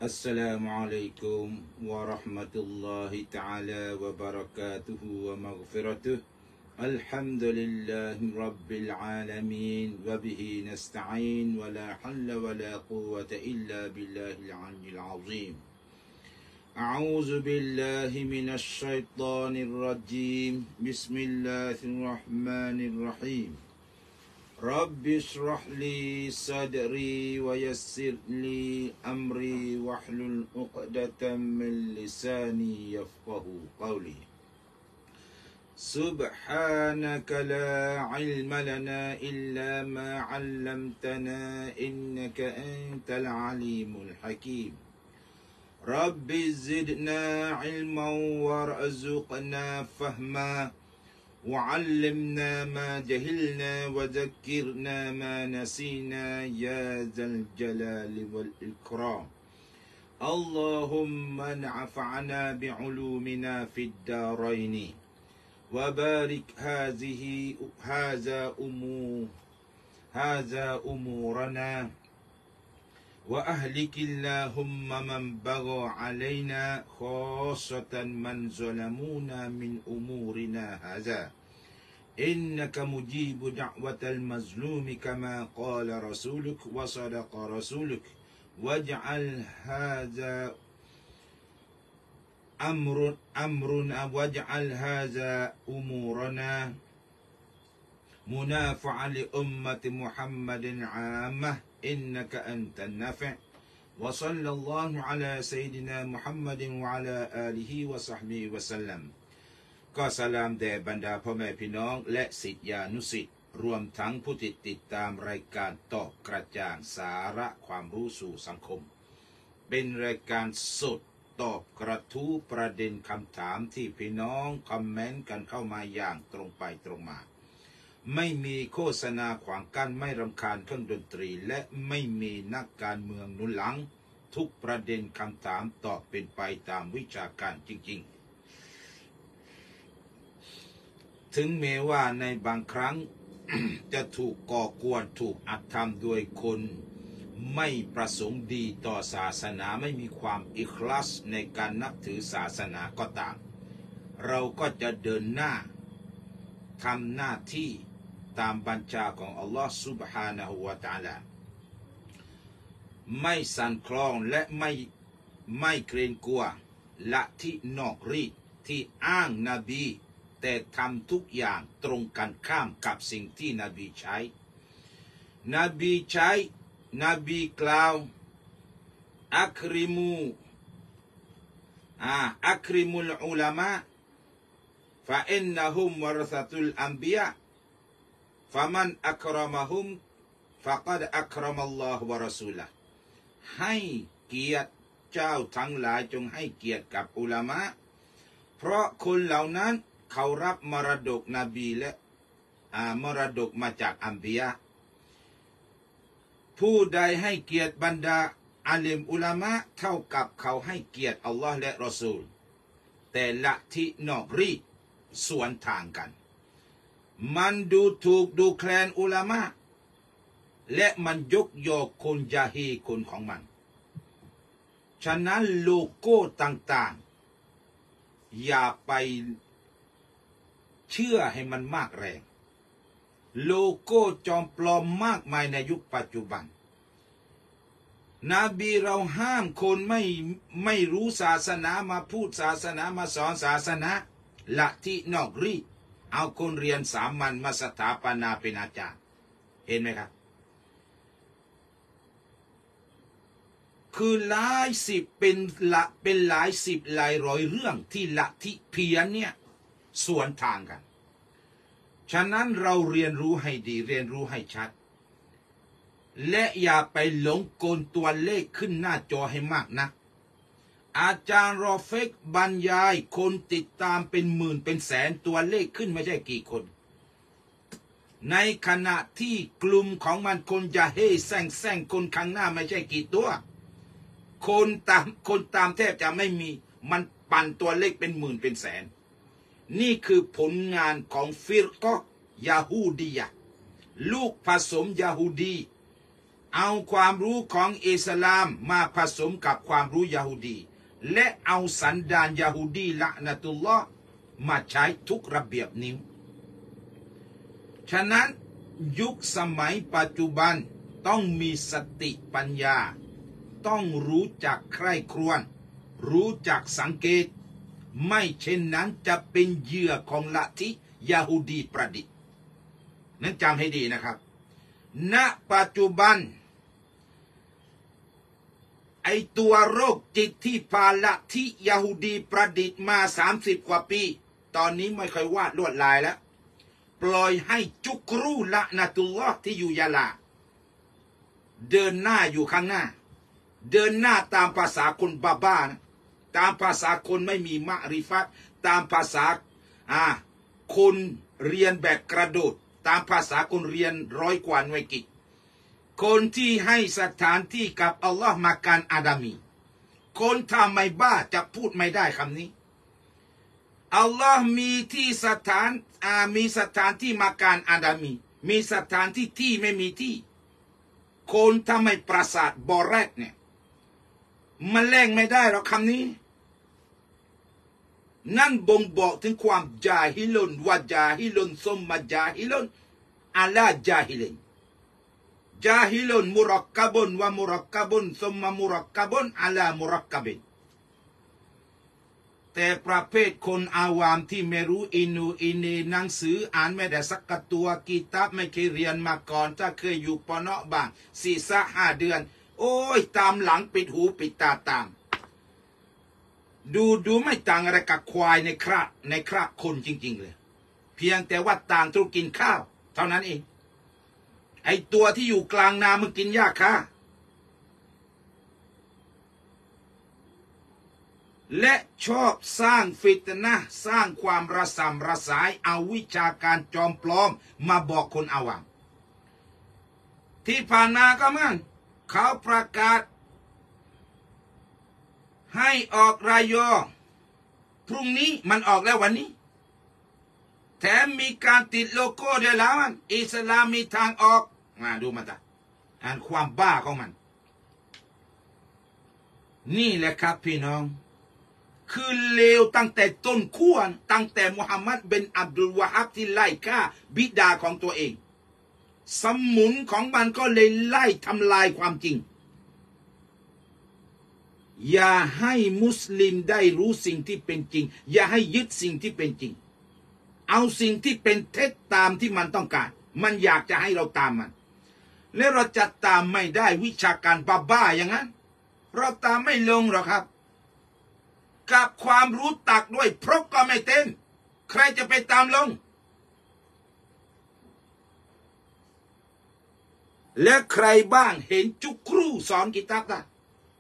السلام عليكم ورحمة الله تعالى وبركاته ومغفرته الحمد لله رب العالمين وبه نستعين ولا حل ولا قوة إلا بالله العلي العظيم أعوذ بالله من الشيطان الرجيم بسم الله الرحمن الرحيم رب اشرح لي صدري ويسر لي أمري واحلل عقدة من لساني يفقه قولي سبحانك لا علم لنا إلا ما علمتنا إنك أنت العليم الحكيم رب زدنا علما وارزقنا فهما وعلمنا ما جهلنا وذكرنا ما نسينا يا ذا الجلال والإكرام اللهم انفعنا بعلومنا في الدارين وبارك هذا أمورنا وأهلك اللهم من بغى علينا خاصة من ظلمونا من أمورنا هذا إنك مجيب دعوة المظلوم كما قال رسولك وصدق رسولك واجعل هذا أمرنا واجعل هذا أمورنا منافعا لأمة محمد عامة إنك أنت النافع وصلى الله على سيدنا محمد وعلى آله وصحبه وسلم ก็สลามแด่บรรดาพ่อแม่พี่น้องและศิษยานุศิษย์รวมทั้งผู้ติดตามรายการตอบกระจ่างสาระความรู้สู่สังคมเป็นรายการสดตอบกระทู้ประเด็นคำถามที่พี่น้องคอมเมนต์กันเข้ามาอย่างตรงไปตรงมาไม่มีโฆษณาขวางกั้นไม่รำคาญเครื่องดนตรีและไม่มีนักการเมืองหนุนหลังทุกประเด็นคำถามตอบเป็นไปตามวิชาการจริงๆถึงแม้ว่าในบางครั้ง จะถูกก่อกวนถูกอัดทำโดยคนไม่ประสงค์ดีต่อศาสนาไม่มีความอิคลาสในการนับถือศาสนาก็ตามเราก็จะเดินหน้าทำหน้าที่ตามบัญชาของอัลลอฮฺซุบฮานะฮูวะตะอาลาไม่สั่นคลอนและไม่เกรงกลัวละที่นอกรีดที่อ้างนบีแต่ทำทุกอย่างตรงกันข้ามกับสิ่งที่นบีใช้นบีกล่าวอัคริมุลอุลามะฟะอินนะฮุมวะรษะตุลอัมบิยะฟะมันอักรมะฮุมฟะกัดอักรมัลลอฮุวะรอซูละห์ให้เกียรติเจ้าทั้งหลายจงให้เกียรติกับอุลามะเพราะคนเหล่านั้นเขารับมรดกนบีและมรดกมาจากอัมบิยะผู้ใดให้เกียรติบรรดาอาลิมอุลามะเท่ากับเขาให้เกียรติอัลลอฮ์และรอซูลแต่ละที่นอกรีดสวนทางกันมันดูถูกดูแคลนอุลามะและมันยกยอคนยาฮีคนของมันฉะนั้นโลโก้ต่างๆอย่าไปเชื่อให้มันมากแรงโลโก้จอมปลอมมากมายในยุคปัจจุบันนบีเราห้ามคนไม่รู้ศาสนามาพูดศาสนามาสอนศาสนาละที่นอกรีดเอาคนเรียนสามัญมาสถาปนาเป็นอาจารย์เห็นไหมครับคือหลายสิบเป็นหลายสิบหลายร้อยเรื่องที่ละที่เพี้ยนเนี่ยสวนทางกันฉะนั้นเราเรียนรู้ให้ดีเรียนรู้ให้ชัดและอย่าไปหลงกลตัวเลขขึ้นหน้าจอให้มากนักอาจารย์รอเฟกบรรยายคนติดตามเป็นหมื่นเป็นแสนตัวเลขขึ้นไม่ใช่กี่คนในขณะที่กลุ่มของมันคนจะเฮ่แซงคนข้างหน้าไม่ใช่กี่ตัวคนตามแทบจะไม่มีมันปั่นตัวเลขเป็นหมื่นเป็นแสนนี่คือผลงานของฟิรกะยาฮูดียะ ลูกผสมยาฮูดีเอาความรู้ของอิสลามมาผสมกับความรู้ยะฮูดีและเอาสันดานยะฮูดีละนะตุลลอฮ์มาใช้ทุกระเบียบนิ้วฉะนั้นยุคสมัยปัจจุบันต้องมีสติปัญญาต้องรู้จักใคร่ครวญรู้จักสังเกตไม่เช่นนั้นจะเป็นเหยื่อของลัทธิยะฮูดีประดิษฐ์นั้นจำให้ดีนะครับณปัจจุบันไอตัวโรคจิตที่พาลัทธิยะฮูดีประดิษฐ์มา30 กว่าปีตอนนี้ไม่ค่อยวาดลวดลายแล้วปล่อยให้จุกรูละนะตุลลอฮ์ที่อยู่ยะลาเดินหน้าอยู่ข้างหน้าเดินหน้าตามภาษาคนบ้าๆนะตามภาษาคนไม่มีมะริฟัตตามภาษาคนเรียนแบบกระโดดตามภาษาคนเรียน100 กว่าหน่วยกิจคนที่ให้สถานที่กับอัลลอฮ์มาการอาดามีคนถ้าไม่บ้าจะพูดไม่ได้คำนี้อัลลอฮ์มีที่สถานมีสถานที่มาการอาดามีสถานที่ไม่มีที่คนถ้าไม่ประสาทบอแรกเนี่ยมันแลงไม่ได้หรอกคำนี้นั่นบ่งบอกถึงความจาฮิลุนวะจาฮิลุนซุมมาจาฮิลุนอาลาจาฮิลินจาฮิลุนมุรักกะบุนวะมุรักกะบุนซุมมามุรักกะบุนอาลามุรักกะบินแต่ประเภทคนอาวามที่ไม่รู้อินูอินีหนังสืออ่านไม่ได้สักตัวกีตาบไม่เคยเรียนมาก่อนถ้าเคยอยู่ปนบ้าง4-5 เดือนโอ้ยตามหลังปิดหูปิดตาตามดูไม่ต่างอะไรกับควายในคราบคนจริงๆเลยเพียงแต่ว่าต่างธุรกินข้าวเท่านั้นเองไอตัวที่อยู่กลางนามันกินหญ้าค่ะและชอบสร้างฟิตนะห์สร้างความระสำระสายเอาวิชาการจอมปลอมมาบอกคนอาวามที่ผ่านมาก็เหมือนเขาประกาศให้ออกรายย่อพรุ่งนี้มันออกแล้ววันนี้แถมมีการติดโลโก้ด้วยแล้วอิสลามมีทางออกมาดูมาตาอ่านความบ้าของมันนี่แหละครับพี่น้องคือเลวตั้งแต่ต้นขั้วตั้งแต่มุฮัมมัดบินอับดุลวะฮับที่ไล่ฆ่าบิดาของตัวเองสมุนของมันก็เลยไล่ทำลายความจริงอย่าให้มุสลิมได้รู้สิ่งที่เป็นจริงอย่าให้ยึดสิ่งที่เป็นจริงเอาสิ่งที่เป็นเท็จตามที่มันต้องการมันอยากจะให้เราตามมันและเราจะตามไม่ได้วิชาการบ้าๆอย่างนั้นเราตามไม่ลงหรอกครับกับความรู้ตักด้วยพรกก็ไม่เต็มใครจะไปตามลงและใครบ้างเห็นจุกรูสอนกิตาบได้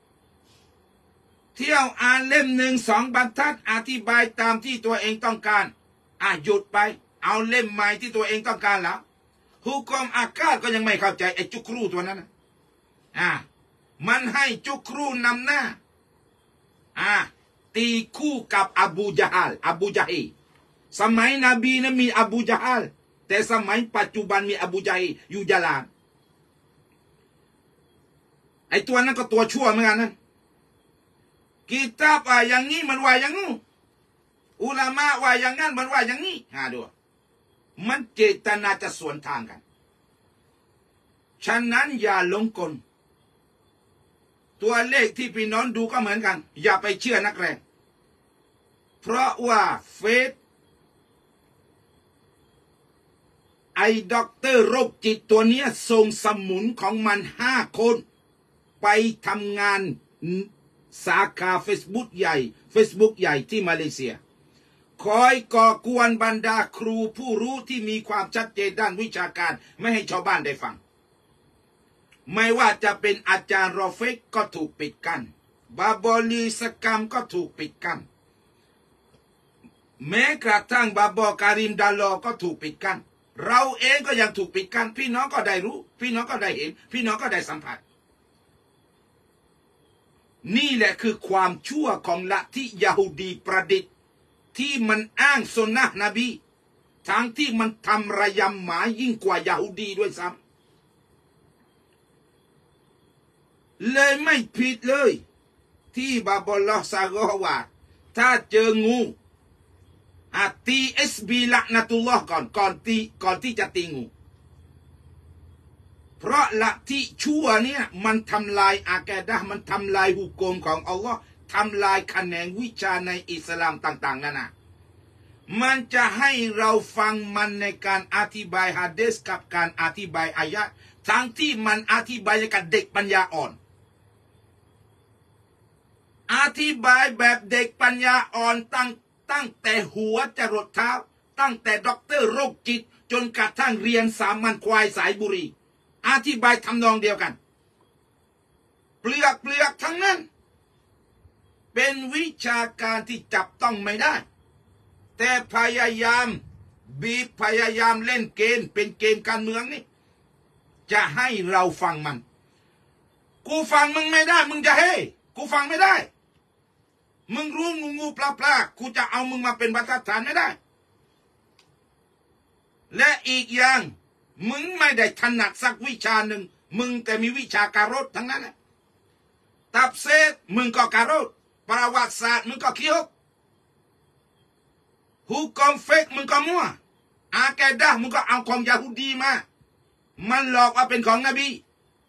เที่ยวอ่านเล่ม1-2 บรรทัดอธิบายตามที่ตัวเองต้องการหยุดไปเอาเล่มใหม่ที่ตัวเองต้องการแล้วฮุกมอากาศก็ยังไม่เข้าใจไอ้จุกรูตัวนั้นมันให้จุกรูนำหน้าตีคู่กับอบูญะฮีสมัยนบีนั้นมีอบูญะฮีแต่สมัยปัจจุบันมีอบูญะฮีอยู่ยะลาไอ้ตัวนั้นก็ตัวชั่วเหมือนกันนะกิตาบว่าอย่างนี้มันว่าอย่างนู้นอุลามะว่าอย่างนั้นมันว่าอย่างนี้ดูมันเจตนาจะสวนทางกันฉะนั้นอย่าหลงกลตัวเลขที่พี่น้องดูก็เหมือนกันอย่าไปเชื่อนักแรงเพราะว่าเฟซไอ้ด็อกเตอร์โรคจิตตัวเนี้ยส่งสมุนของมัน5 คนไปทำงานสาขาเฟซบุ๊กใหญ่ที่มาเลเซียคอยก่อกวนบรรดาครูผู้รู้ที่มีความชัดเจนด้านวิชาการไม่ให้ชาวบ้านได้ฟังไม่ว่าจะเป็นอาจารย์รอเฟกก็ถูกปิดกั้นบาบอลีสกรรมก็ถูกปิดกั้นแม้กระทั่งบาบอการิมดาลอก็ถูกปิดกั้นเราเองก็ยังถูกปิดกั้นพี่น้องก็ได้รู้พี่น้องก็ได้เห็นพี่น้องก็ได้สัมผัสนี่แหละคือความชั่วของลัทธิยะฮูดีประดิษฐ์ที่มันอ้างสุนนะนบีทั้งที่มันทำระยำหมายยิ่งกว่ายะฮูดีด้วยซ้เลยไม่ผิดเลยที่บาบอลลอฮ์ซาโกว่าถ้าเจองูตีSBละนะตุลลอฮ์ก่อนที่จะตีงูเพราะละที่ชั่วเนี่ยมันทำลายอากีดะห์มันทำลายหุกมของอัลลอฮ์ทำลายแขนงวิชาในอิสลามต่างๆนั่นนะมันจะให้เราฟังมันในการอธิบายหะดีษกับการอธิบายอายะห์ทั้งที่มันอธิบายกับเด็กปัญญาอ่อนอธิบายแบบเด็กปัญญาอ่อนตั้งแต่หัวจรดเท้าตั้งแต่ด็อกเตอร์โรคจิตจนกระทั่งเรียนสามัญควายสายบุรีอธิบายทำนองเดียวกันเปลือกทั้งนั้นเป็นวิชาการที่จับต้องไม่ได้แต่พยายามพยายามเล่นเกมเป็นเกมการเมืองนี่จะให้เราฟังมันกูฟังมึงไม่ได้มึงจะให้กูฟังไม่ได้มึงรู้งูปลากูจะเอามึงมาเป็นบรรทัดฐานไม่ได้และอีกอย่างมึงไม่ได้ถนัดสักวิชาหนึ่งมึงแต่มีวิชาการถทั้งนั้นแหละตับเซตมึงก็การถประวัติศาสตร์มึงก็คิดฮุกมเฟกมึงก็มั่วอากีดะห์มึงก็เอาของยาฮูดีมามันหลอกว่าเป็นของนบี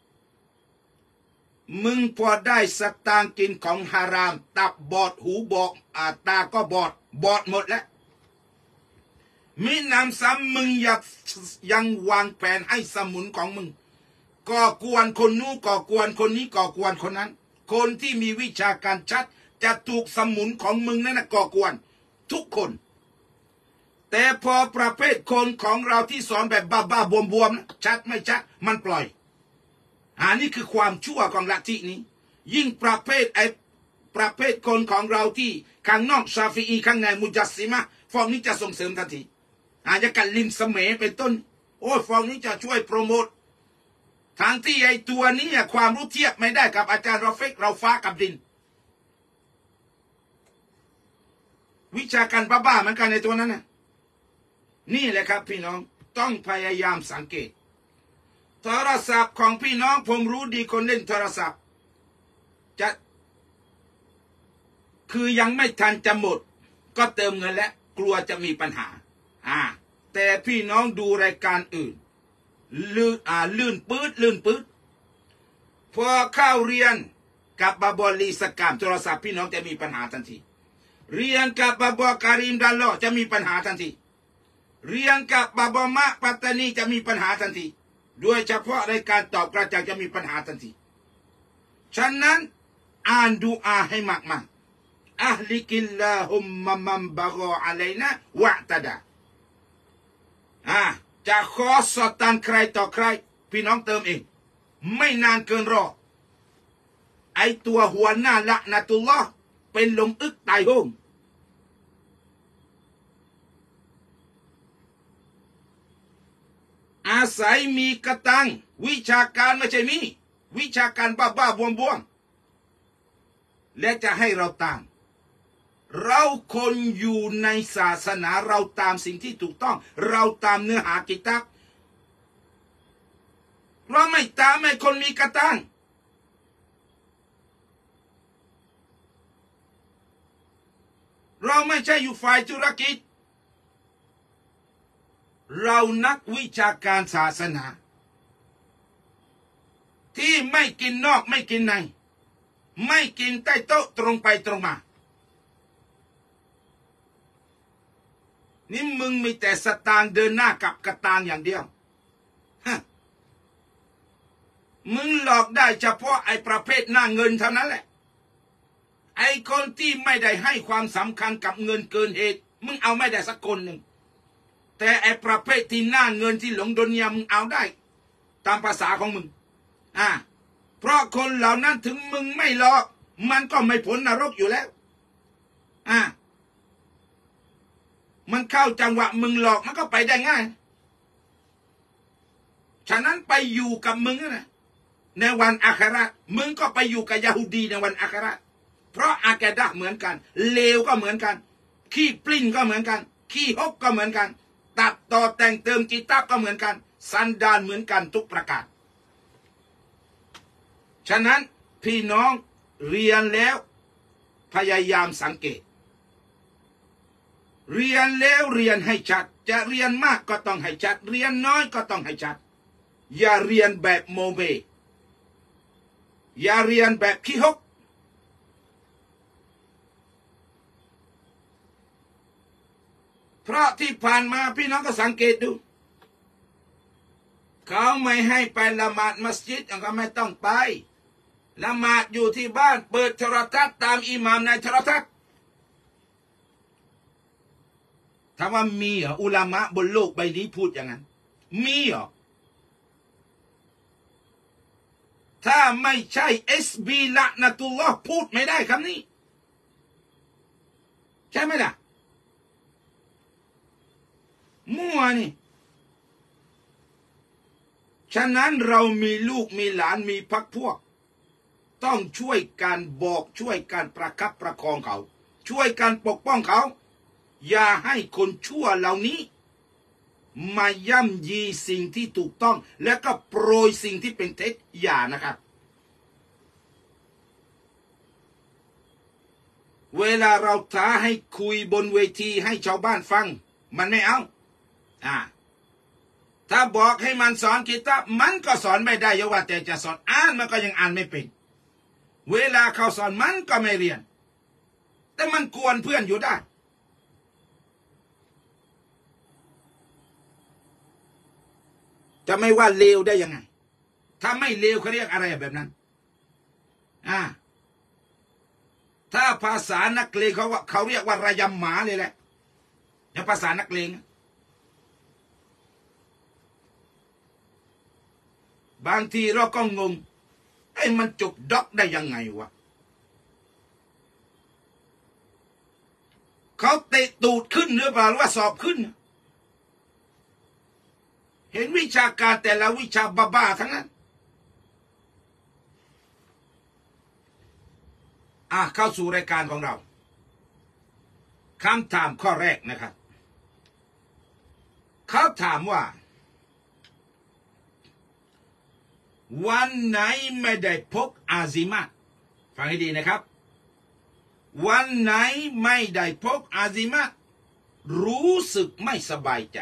มึงพอได้สตางค์กินของฮารามตับบอดหูบอกตาก็บอดหมดแล้วมีน้ำซ้ำมึงยังวางแผนให้สมุนของมึงก่อกวนคนนู้นก่อกวนคนนี้ก่อกวนคนนั้นคนที่มีวิชาการชัดจะถูกสมุนของมึงนั่นนะก่อกวนทุกคนแต่พอประเภทคนของเราที่สอนแบบบ้าบวมๆชัดไม่ชัดมันปล่อยนี่คือความชั่วของลัทธินี้ยิ่งประเภทคนของเราที่ข้างนอกชาฟีอีข้างในมุจัสซิมะฟองนี้จะส่งเสริมทันทีอาจจะกันลินเสมเป็นต้นโอ้ฟองนี้จะช่วยโปรโมททางที่ไอตัวนี้ความรู้เทียบไม่ได้กับอาจารย์รอเฟกเราฟ้ากับดินวิชาการบ้าๆเหมือนกันในตัวนั้นนะนี่แหละครับพี่น้องต้องพยายามสังเกตโทรศัพท์ของพี่น้องผมรู้ดีคนเล่นโทรศัพท์จะคือยังไม่ทันจะหมดก็เติมเงินแล้วกลัวจะมีปัญหาแต่พี่น้องดูรายการอื่นลื่นปื๊ดพอเข้าเรียนกับบาบอลีสกามโทรศัพท์พี่น้องจะมีปัญหาทันทีเรียนกับบาบอการิมดัลลอจะมีปัญหาทันทีเรียนกับบาบอมะปัตตานีจะมีปัญหาทันทีโดยเฉพาะรายการตอบกระจ่างจะมีปัญหาทันทีฉะนั้นอ่านดูอาให้มากๆอัลลิกิลลาฮุมมะมัมบะกออะลัยนะวะตะดาจะขอสตันใครต่อใครพี่น้องเติมเองไม่นานเกินรอไอตัวหัวหน้าละนะตุลลอฮ์เป็นลมอึกตายโหงอาศัยมีกระตังวิชาการไม่ใช่มีวิชาการบ้าบวมและจะให้เราตามเราคนอยู่ในศาสนาเราตามสิ่งที่ถูกต้องเราตามเนื้อหากิตับเราไม่ตามให้คนมีกระตังเราไม่ใช่อยู่ฝ่ายธุรกิจเรานักวิชาการศาสนาที่ไม่กินนอกไม่กินในไม่กินใต้โต๊ะตรงไปตรงมานี่มึงมีแต่สตางค์เดินหน้ากับกระตางอย่างเดียวมึงหลอกได้เฉพาะไอ้ประเภทหน้าเงินเท่านั้นแหละไอ้คนที่ไม่ได้ให้ความสำคัญกับเงินเกินเหตุมึงเอาไม่ได้สักคนหนึ่งแต่ไอ้ประเภทที่หน้าเงินที่หลงดุนยามึงเอาได้ตามภาษาของมึงเพราะคนเหล่านั้นถึงมึงไม่หลอกมันก็ไม่พ้นนรกอยู่แล้วมันเข้าจังหวะมึงหลอกมันก็ไปได้ง่ายฉะนั้นไปอยู่กับมึงนะในวันอาครามึงก็ไปอยู่กับยะฮูดีในวันอาคราเพราะอากีดะห์เหมือนกันเลวก็เหมือนกันขี้ปลิ้นก็เหมือนกันขี้ฮกก็เหมือนกันตัดต่อแต่งเติมกิตาบก็เหมือนกันสันดานเหมือนกันทุกประการฉะนั้นพี่น้องเรียนแล้วพยายามสังเกตเรียนแล้วเรียนให้ชัดจะเรียนมากก็ต้องให้ชัดเรียนน้อยก็ต้องให้ชัดอย่าเรียนแบบโมเบอย่าเรียนแบบขี้ฮกเพราะที่ผ่านมาพี่น้องก็สังเกตดูเขาไม่ให้ไปละหมาดมัสยิดก็ไม่ต้องไปละหมาดอยู่ที่บ้านเปิดโทรทัศน์ตามอิหม่ามในโทรทัศน์ถามว่ามีเหรออุลามะบนโลกใบนี้พูดอย่างนั้นมีเหรอถ้าไม่ใช่SBละนะตุลลอฮ์พูดไม่ได้คำนี้ใช่ไหมล่ะมั่วนี่ฉะนั้นเรามีลูกมีหลานมีพรรคพวกต้องช่วยกันบอกช่วยกันประคับประคองเขาช่วยกันปกป้องเขาอย่าให้คนชั่วเหล่านี้มาย่ำยีสิ่งที่ถูกต้องและก็โปรยสิ่งที่เป็นเท็จอย่านะครับเวลาเราท้าให้คุยบนเวทีให้ชาวบ้านฟังมันไม่เอาถ้าบอกให้มันสอนกิตาบมันก็สอนไม่ได้อย่าว่าแต่จะสอนอ่านมันก็ยังอ่านไม่เป็นเวลาเขาสอนมันก็ไม่เรียนแต่มันกวนเพื่อนอยู่ได้จะไม่ว่าเลวได้ยังไงถ้าไม่เลวเขาเรียกอะไรแบบนั้นถ้าภาษานักเลงเขาเรียกว่าระยำหมาเลยแหละอย่างภาษานักเลงบางทีเราก็งงไอ้มันจบด็อกได้ยังไงวะเขาเตะตูดขึ้นหรือเปล่าหรือว่าสอบขึ้นเห็นวิชาการแต่ละวิชาบ้าๆทั้งนั้นเข้าสู่รายการของเราคำถามข้อแรกนะครับเขาถามว่าวันไหนไม่ได้พกอาซิมาฟังให้ดีนะครับวันไหนไม่ได้พกอาซิมารู้สึกไม่สบายใจ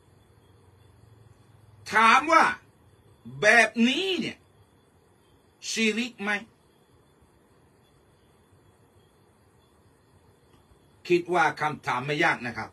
ถามว่าแบบนี้เนี่ยชิริกไหมคิดว่าคำถามไม่ยากนะครับ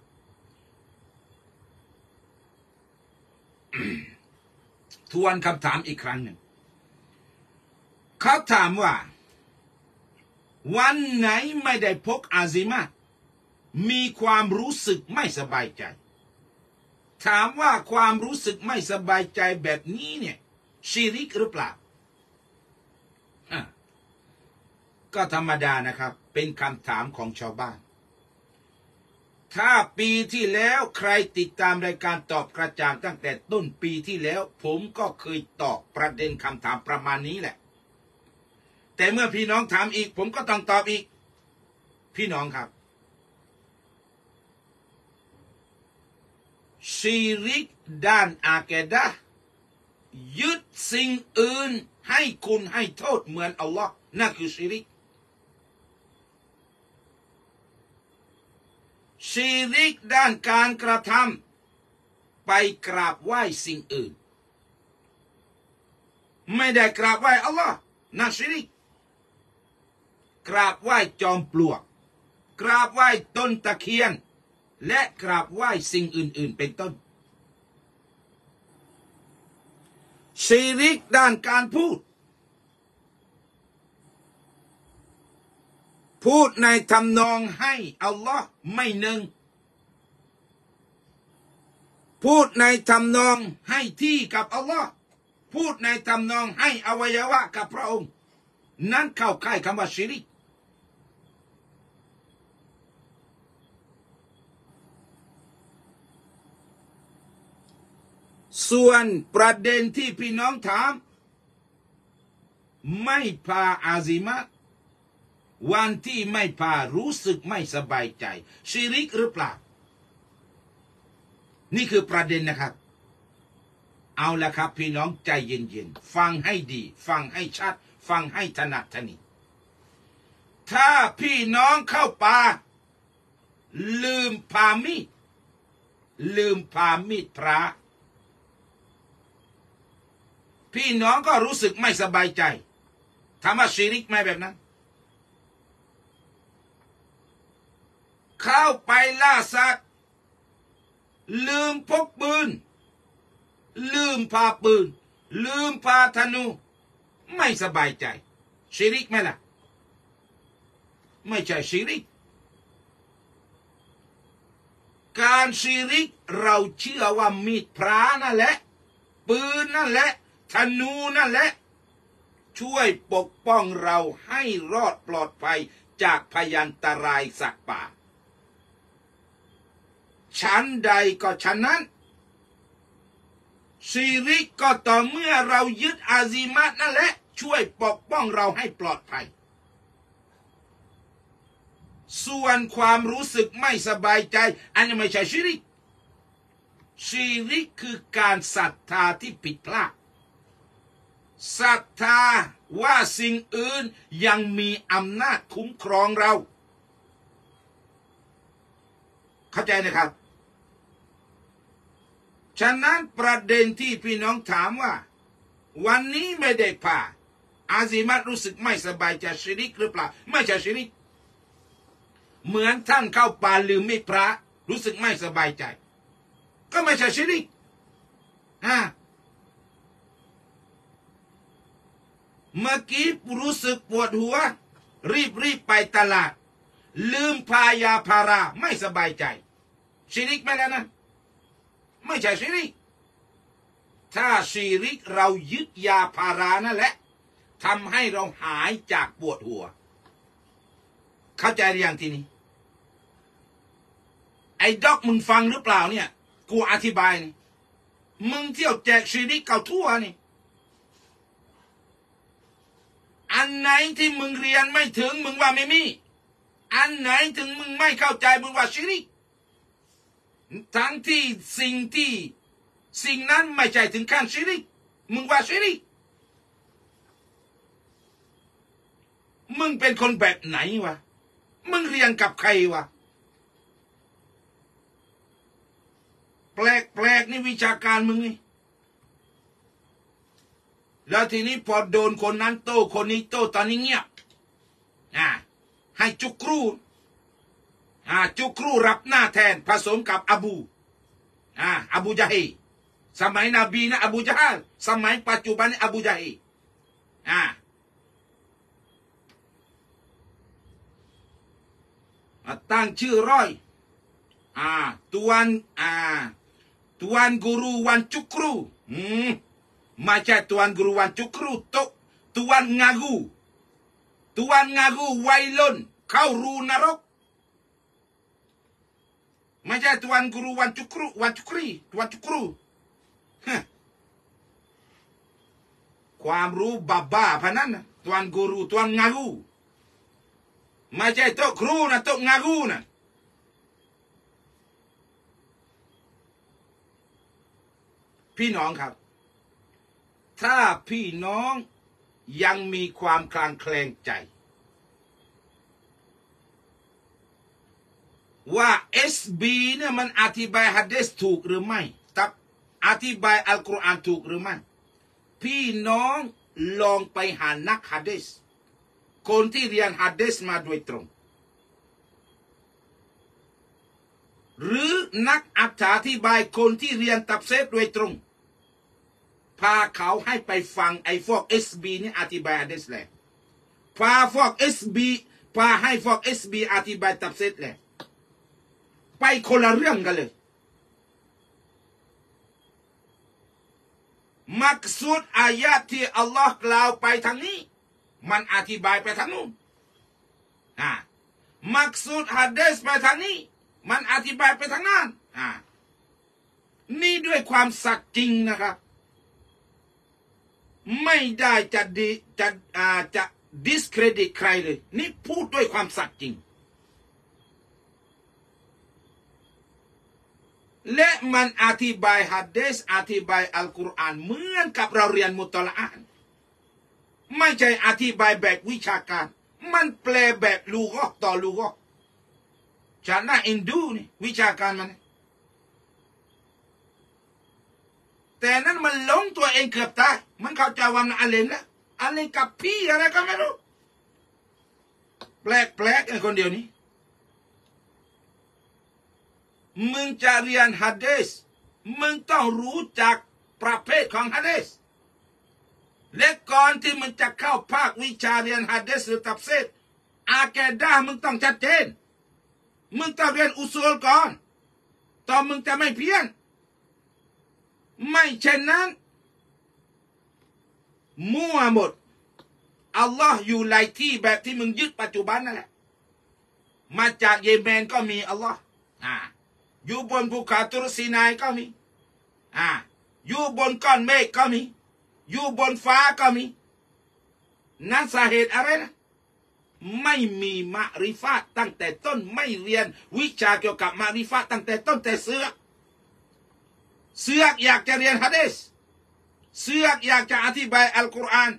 ทวนคำถามอีกครั้งหนึ่งเขาถามว่าวันไหนไม่ได้พกอาซิมามีความรู้สึกไม่สบายใจถามว่าความรู้สึกไม่สบายใจแบบนี้เนี่ยชิริกหรือเปล่าก็ธรรมดานะครับเป็นคำถามของชาวบ้านถ้าปีที่แล้วใครติดตามรายการตอบกระจ่างตั้งแต่ต้นปีที่แล้วผมก็เคยตอบประเด็นคำถามประมาณนี้แหละแต่เมื่อพี่น้องถามอีกผมก็ต้องตอบอีกพี่น้องครับชิริกด้านอาเกดะห์ยึดสิ่งอื่นให้คุณให้โทษเหมือนอัลลอฮ์นั่นคือชิริกชิริกด้านการกระทำไปกราบไหว้สิ่งอื่นไม่ได้กราบไหว้อัลลอฮ์นั่นชิริกกราบไหว้จอมปลวกกราบไหว้ต้นตะเคียนและกราบไหว้สิ่งอื่นๆเป็นต้นชิริกด้านการพูดในทำนองให้อัลลอฮ์ไม่หนึ่งพูดในทำนองให้ที่กับอัลลอฮ์พูดในทำนองให้อวัยวะกับพระองค์นั้นเข้าข่ายคำว่าชิริกส่วนประเด็นที่พี่น้องถามไม่พาอาซิมะวันที่ไม่พารู้สึกไม่สบายใจชิริกหรือเปล่านี่คือประเด็นนะครับเอาละครับพี่น้องใจเย็นๆฟังให้ดีฟังให้ชัดฟังให้ถนัดทนีถ้าพี่น้องเข้าป่าลืมพามีดพระพี่น้องก็รู้สึกไม่สบายใจถามว่าชิริกไหมแบบนั้นเข้าไปล่าสัตว์ลืมพกปืนลืมพาปืนลืมพาธนูไม่สบายใจชิริกไหมล่ะไม่ใช่ชิริกการชิริกเราเชื่อว่ามีดพระนั่นแหละปืนนั่นแหละธนูนั่นแหละช่วยปกป้องเราให้รอดปลอดภัยจากพยันตรายสัตว์ป่าชั้นใดก็ฉะนั้นชิริกก็ต่อเมื่อเรายึดอาซิมะนั่นแหละช่วยปกป้องเราให้ปลอดภัยส่วนความรู้สึกไม่สบายใจอันนี้ไม่ใช่ชิริกชิริกคือการศรัทธาที่ผิดพลาดศรัทธาว่าสิ่งอื่นยังมีอำนาจคุ้มครองเราเข้าใจนะครับฉะนั้นประเด็นที่พี่น้องถามว่าวันนี้ไม่ได้ผ่าอาซิมัตรู้สึกไม่สบายใจชิริกหรือเปล่าไม่ใช่ชิริกเหมือนท่านเข้าป่าลืมมีดพระรู้สึกไม่สบายใจก็ไม่ใช่ชิริกเมื่อกี้รู้สึกปวดหัวรีบไปตลาดลืมพายาพาราไม่สบายใจชิริกไหมแล้วนะไม่ใช่ชิริกถ้าชิริกเรายึดยาพารานั่นแหละทำให้เราหายจากปวดหัวเข้าใจหรือยังทีนี้ไอ้ด็อกมึงฟังหรือเปล่าเนี่ยกูอธิบายนี่มึงเที่ยวแจกชิริกเก่าทั่วนี่อันไหนที่มึงเรียนไม่ถึงมึงว่าไม่มีอันไหนถึงมึงไม่เข้าใจมึงว่าชิริกทั้งที่สิ่งนั้นไม่ใช่ถึงขั้นชิริกมึงว่าชิริกมึงเป็นคนแบบไหนวะมึงเรียนกับใครวะแปลกนี่วิชาการมึงนี่แล้วทีนี้พอโดนคนนั้นโต้คนนี้โต้ตอนนี้เงียบให้จุกรูรับหน้าแทนผสมกับอบูญะฮีสมัยนบีนะอบูญะฮัลสมัยปัจจุบันนี่อบูญะฮีตั้งชื่อร้อยtuan guru wan cukru macam tuan guru wan cukru tuan ngagu wailun kau ru narok macam tuan guru wan cukru ความรู้บ้าพนันตวนกูรูตวนงากูไม่ใช่โต๊ะครูนะโต๊ะงากูนะพี่น้องครับถ้าพี่น้องยังมีความคลางแคลงใจว่า SB เนี่ยมันอธิบายหะดีษถูกหรือไม่ตับอธิบายอัลกุรอานถูกหรือไม่พี่น้องลองไปหานักหะดีษคนที่เรียนหะดีษมาโดยตรงหรือนักอธิบายคนที่เรียนตัฟซีรโดยตรงพาเขาให้ไปฟังไอ้พวก SB นี่อธิบายหะดีษแหละพาพวก SB พาให้พวก SB อธิบายตัฟซีรแหละไปคนละเรื่องกันเลยมักซูดอายะห์ที่อัลลอฮ์กล่าวไปทางนี้มันอธิบายไปทางนู้นมักซูดหะดีษไปทางนี้มันอธิบายไปทางนั้นนี่ด้วยความสัตย์จริงนะครับไม่ได้จะdiscredit ใครเลยนี่พูดด้วยความสัตย์จริงและมันอธิบายหะดีษอธิบายอัลกุรอานเหมือนกับเราเรียนมุตละอะห์ไม่ใช่อธิบายแบบวิชาการมันแปลแบบลูกอต่อลูกอฉันน่าเอ็นดูนี่วิชาการมันแต่นั้นมันหลงตัวเองเกือบตายมันเข้าใจว่ามันอะไรนะอะไรกับพี่อะไรก็ไม่รู้แปลกไอ้คนเดียวนี้มึงจะเรียนหะดีษมึงต้องรู้จักประเภทของหะดีษและก่อนที่มึงจะเข้าภาควิชาเรียนหะดีษหรือตัฟซีรอาเกดะห์มึงต้องชัดเจนมึงต้องเรียนอุซูลก่อนตอนมึงจะไม่เพี้ยนไม่เช่นนั้นมั่วหมดอัลลอฮ์อยู่หลายที่แบบที่มึงยึดปัจจุบันนั่นแหละมาจากเยเมนก็มีอัลลอฮ์อยู่บนภูเขาตุรซีนายก็มีอยู่บนก้อนเมฆก็มีอยู่บนฟ้าก็มีนั่นสาเหตุอะไรนะไม่มีมะริฟะห์ตั้งแต่ต้นไม่เรียนวิชาเกี่ยวกับมะริฟะห์ตั้งแต่ต้นแต่เสือกอยากจะเรียนหะดีษเสือกอยากจะอธิบายอัลกุรอาน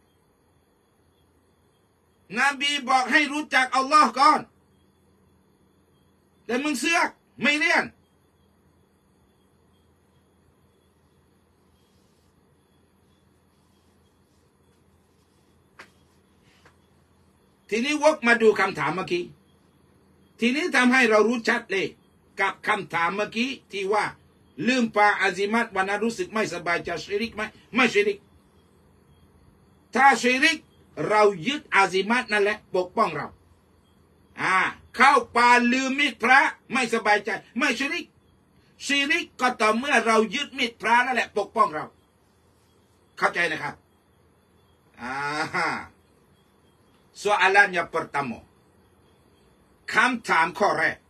นบีบอกให้รู้จักอัลลอฮ์ก่อนแต่มึงเสือกไม่เรียนทีนี้วกมาดูคำถามเมื่อกี้ทีนี้ทำให้เรารู้ชัดเลยกับคำถามเมื่อกี้ที่ว่าลืมปาอาซิมัตวันนั้นรู้สึกไม่สบายจะชิริกไหมไม่ชิริกถ้าชิริกเรายึดอาซิมัตนั่นแหละปกป้องเราเข้าป่าลืมมีดพระไม่สบายใจไม่ชิริกก็ต่อเมื่อเรายึดมีดพระนั่นแหละปกป้องเราเข้าใจนะครับsoalannya pertama คำถามข้อแรก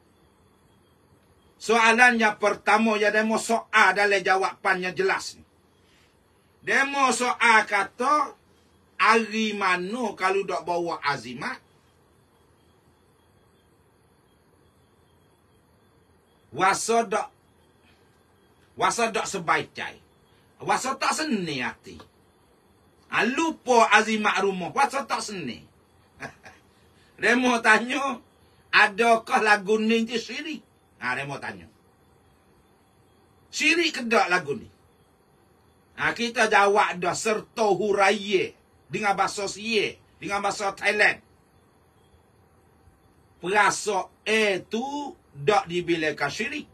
soalannya pertama ya demo soal dalam jawapannya jelas demo soal kata hari mana kalau dak bawa azimat wasa dak sebaik cai wasa tak seni hati lupa azimat rumah wasa tak seni demo tanya adakah lagu ni je syirik demo tanya syirik ke tak lagu ni kita jawab dah serta huraiye dengan bahasa Sia dengan bahasa Thailand perasa itu tak dibilangkan syirik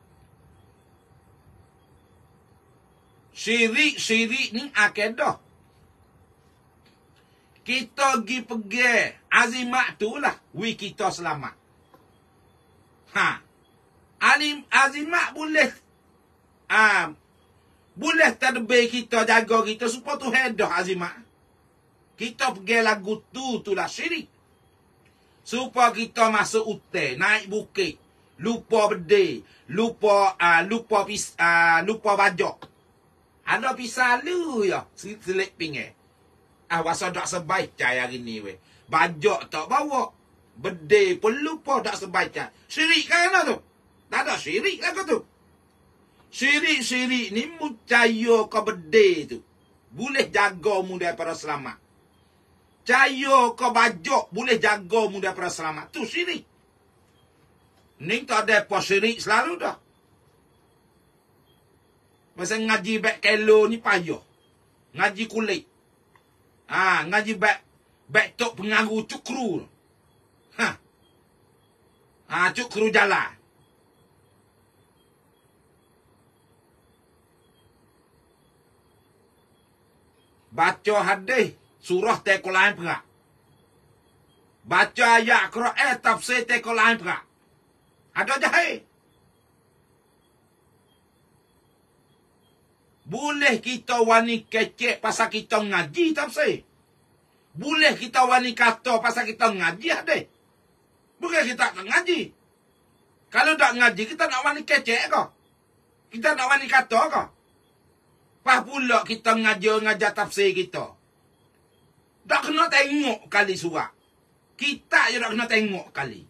syirik ni akidah kita pergi azimat tu lah kita selamat azimat boleh boleh tadbir kita jaga kita supaya tu hedah azimat kita pergi lagu tu lah syirik supaya kita masuk hutan naik bukit lupa berdeh lupa bajak ada pisah lu ya selit pinggir wasa tak sebaik cai hari ni weh bajak tak bawa berdeh pun lupa tak sebaik cai syirik kan tu tak ada syirik lah tu syirik ni percaya ke berdeh tu boleh jaga mu daripada selamat percaya ke bajak boleh jaga mu daripada selamat tu syirik ni tak ada apa syirik selalu dah masa ngaji bek kelo ni payah ngaji kulit ngaji bek tok pengaruh cukru cukru jalan baca hadis surah teko lain perak baca ayat Quran tafsir teko lain perak ada jahil boleh kita wani kecek pasal kita ngaji tafsir. Boleh kita wani kata pasal kita ngaji hadis. Bukan kita tak ngaji. Kalau tak ngaji kita nak wani kecek ke? Kita nak wani kata ke? Pas pula kita ngajar tafsir kita. Tak kena tengok kali surat. Kita je tak kena tengok kali.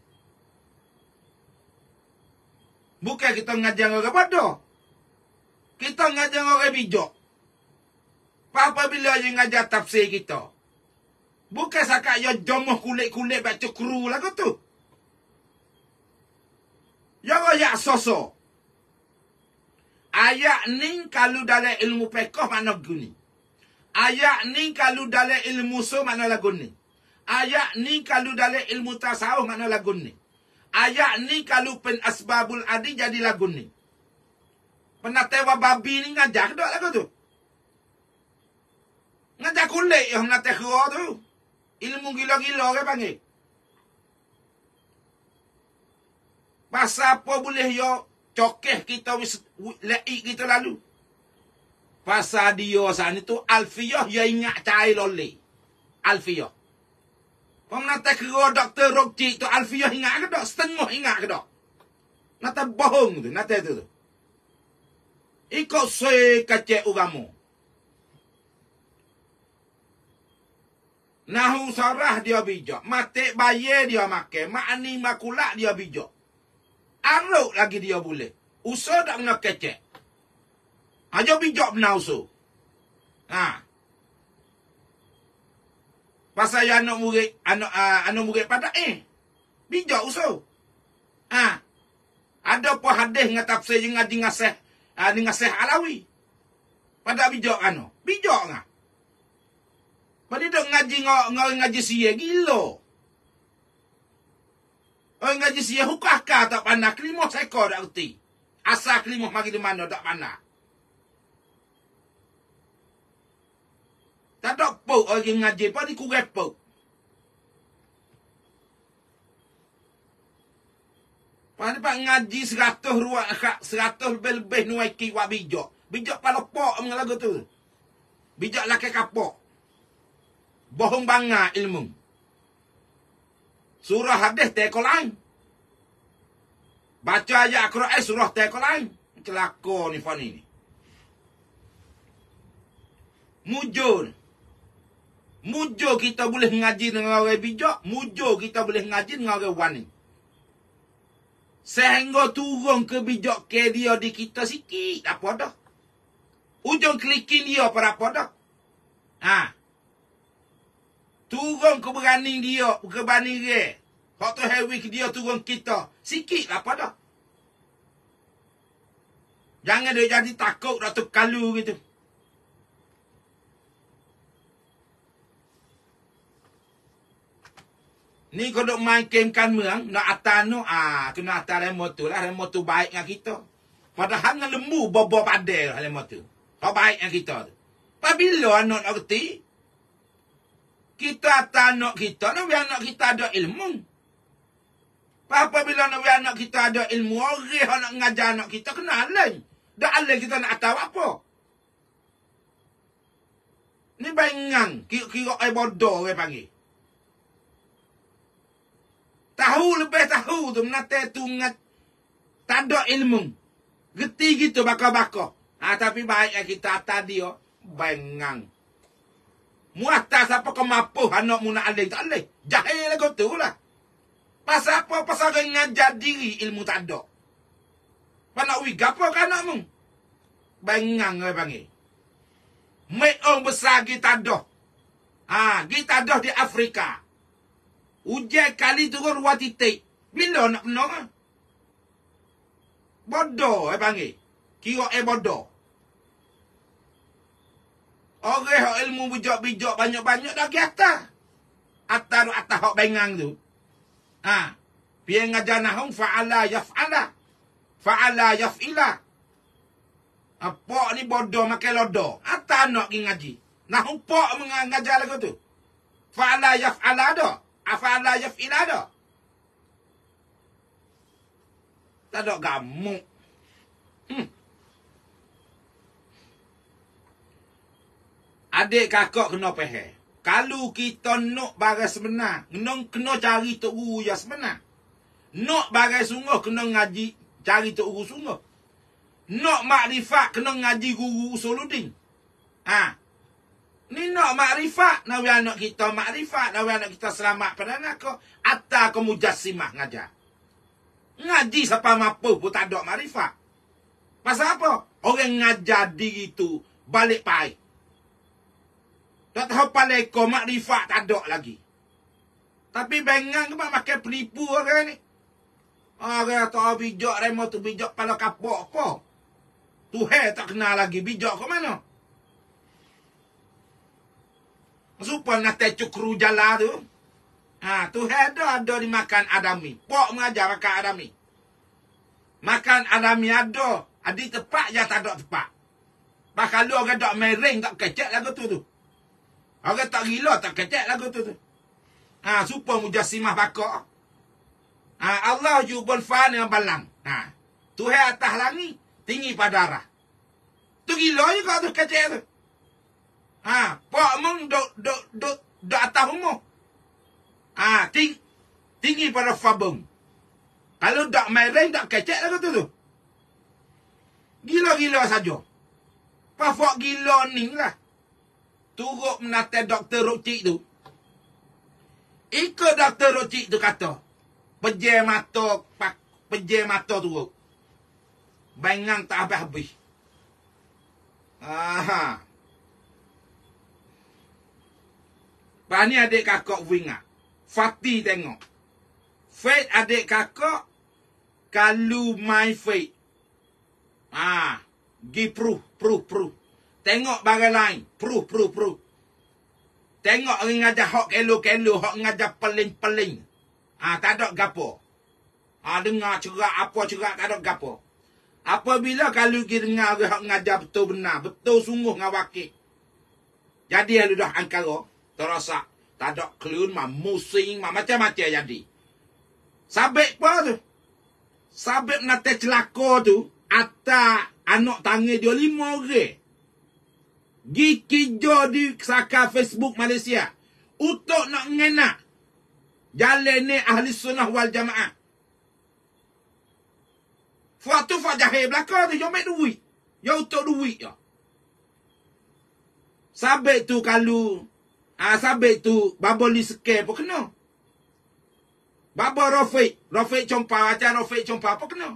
Bukan kita ngajar orang bodoh. Kita ngajar orang bijak. Apabila dia ngajar tafsir kita, bukan sakat dia jomoh kulit-kulit baca kru lah tu. Dia royak sosok. Ayat ni kalau dalam ilmu fiqh mana guni. Ayat ni kalau dalam ilmu usul mana lagu ni. Ayat ni kalau dalam ilmu tasawuf mana lagu ni. Ayat ni kalau pen asbabul adi jadi lagu ni. Pernah tewa babi ni ngajar tak lagu tu? Ngajar kulit yang nak tekra tu. Ilmu gila-gila ke panggil. Pasal apa boleh yo cokeh kita leik kita lalu. Pasal dia sana tu alfiyah dia ingat cair loleh. Alfiyah. Pernah tekra Dr. Rokcik tu alfiyah ingat ke tak? Setengah ingat ke tak? Nata bohong tu, nata tu. Ikut sui kacek ugamu. Nahu sarah dia bijak. Matik bayar dia makan. Makni makulak dia bijak. Aruk lagi dia boleh. Usul tak kena kecek. Aja bijak benar usul. Pasal yang anak murid pada bijak usul. Ada apa hadis dengan tafsir yang ngaji ngasih alawi. Pada bijak bijak ngah. Pada dok ngaji sia gila. Orang ngaji sia hukaka tak pandai. Kelimah sekor tak erti. Asal kelimah mari di mana tak pandai. Tak ada pok orang ngaji. Pada kurang pok. Pada pak ngaji 100 lebih nuai kiwak bijak. Bijak pada pok mengaku tu. Bijak laki kapok. Bohong bangga ilmu. Surah hadis teko lain. Baca ayat Al-Quran surah teko lain. Celaka ni fani ni. Mujur kita boleh ngaji dengan orang bijak. Mujur kita boleh ngaji dengan orang wani. Sehingga turun ke bijak ke dia di kita sikit. Apa dah. Ujung klikin dia apa dah. Turun keberanian dia, keberanian dia. Hak tu heavy dia turun kita. Sikit lah apa dah. Jangan dia jadi takut Datuk Kalu gitu. Ni kau duk main game kan merang, nak atas tu, kena atas remote tu lah. Remote tu baik dengan kita. Padahal dengan lembu, bobo padel lah remote tu. Kau baik dengan kita tu. Apabila anak nak kerti, kita atas anak kita, nak biar anak kita ada ilmu. Apabila nak biar anak kita ada ilmu, orang nak mengajar anak kita, kena alih. Dah alih kita nak tahu apa. Ni bayangan, kira bodoh orang panggil. Tahu lebih tahu tu, menata tu tak ada ilmu. Geti gitu bakar-bakar. Tapi baik kita atas dia, bayangan. Muatas apa kau mampu anak mu nak alih tak alih. Jahil lah kau tu lah. Pasal apa? Pasal kau ngajar diri ilmu tak ada. Nak wig apa kan anak mu? Bengang kau panggil. Mereka besar kita ada. Kita ada di Afrika. Ujian kali turun 2 titik. Bila nak menang? Bodoh panggil. Kira bodoh. Orang ilmu bijak-bijak banyak-banyak dah ke atas. Atas hak bengang tu. Biar ngajar nahum fa'ala yaf'ala. Fa'ala yaf'ila. Apa ni bodoh makan lodo. Atas nak pergi ngaji. Nahum pak mengajar lagu tu. Fa'ala yaf'ala dah. Fa'ala yaf'ila dah. Tak ada gamuk. Adik kakak kena faham. Kalau kita nak barang sebenar, kena cari tok guru yang sebenar. Nak barang sungguh, kena ngaji, cari tok guru sungguh. Nak makrifat, kena ngaji guru Usuluddin. Ni nak makrifat, nak anak kita makrifat, nak anak kita selamat pada anak ko, atta ko mujassimah ngajar. Ngaji siapa mampu pun tak ada makrifat. Pasal apa? Orang ngajar diri tu balik pahit. Tak tahu paleko makrifat tak ada lagi. Tapi bengang ke makan penipu orang ni. Orang tak bijak remo tu bijak pala kapok apa. Tuhan tak kenal lagi bijak ke mana. Supaya nak cukru jala tu. Tuhan ada dimakan adami. Pok mengajar makan adami. Makan adami ada. Adi tepat je tak ada tepat. Bahkan lu orang tak mereng tak kecek lagu tu. Orang tak gila tak kecek lagu tu. Supaya mujassimah bakar. Allah jubul fan dengan balang. Tuhan atas langit, tinggi pada darah. Tu gila juga tu kecek tu. Pak mung dok atas umur. Tinggi pada fabung. Kalau tak mereng tak kecek lagu tu. Gila-gila saja. Pafak gila ni lah. Turut menata Dr. Rocik tu. Ikut Dr. Rocik tu kata. Pejam mata turut. Bengang tak habis-habis. Lepas ni adik kakak wingat. Fatih tengok. Faith adik kakak. Kalau my faith. Gi proof. Tengok barang lain. Proof. Tengok orang ngajar hok kelo, hok ngajar peling. Tak ada gapo. Dengar cerak tak ada gapo. Apabila kalau kita dengar orang hok ngajar betul benar, betul sungguh ngawakil. Jadi lu dah angkara, terasa tak ada kelun, musing, macam-macam jadi. Sabik apa tu? Sabik nak celaka tu, atas anak tangan dia 5 orang. Gi kerja di saka Facebook Malaysia. Untuk nak ngenak. Jalan ni ahli sunnah wal jamaah. Waktu jahil belakang tu, jom ambil duit. Ya untuk duit ya. Sabit tu kalau, sabit tu, babo li sekeh pun kena. Babo Rafiq Compa, acara Rafiq Compa pun kena.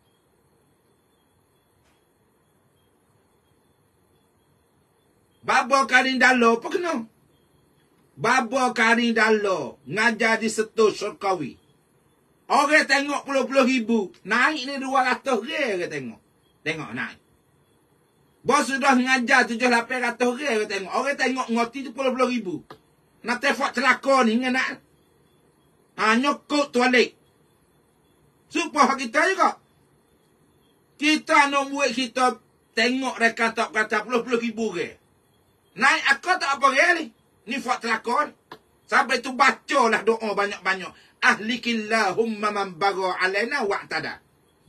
Babo Karin Dalo apa kena? Babo Karin Dalo ngajar di Setu Syurkawi. Orang tengok puluh-puluh ribu. Naik ni 200 orang tengok. Tengok naik. Bos sudah ngajar 700-800 orang tengok. Orang tengok ngoti tu puluh-puluh ribu. Nak tefak celaka ni nak. Nyokok tualik. Supaya kita juga. Kita nak buat kita tengok mereka tak kata puluh-puluh ribu orang. Naik aku tak apa ni. Ni fak telakon. Sampai tu bacalah doa banyak-banyak. Ahlikillahumma man baga alaina wa'tada.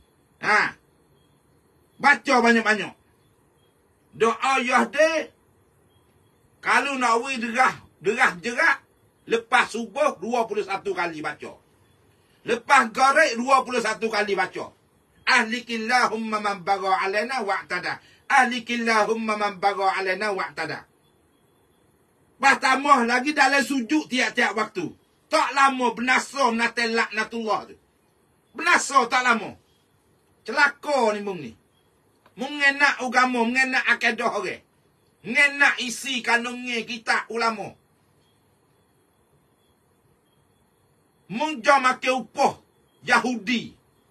Baca banyak-banyak. Doa Yahdi. Kalau nak wui derah jerak. Lepas subuh 21 kali baca. Lepas garik 21 kali baca. Ahlikillahumma man baga alaina wa'tada. Ahlikillahumma man baga alaina wa'tada. Pertama lagi dalam sujud tiap-tiap waktu. Tak lama benasa menatai laknatullah tu. Benasa tak lama. Celaka ni mung ni. Mengenak agama, mengenak akidah orang. Mengenak isi kandungnya kitab ulama. Mung jom makan upah Yahudi.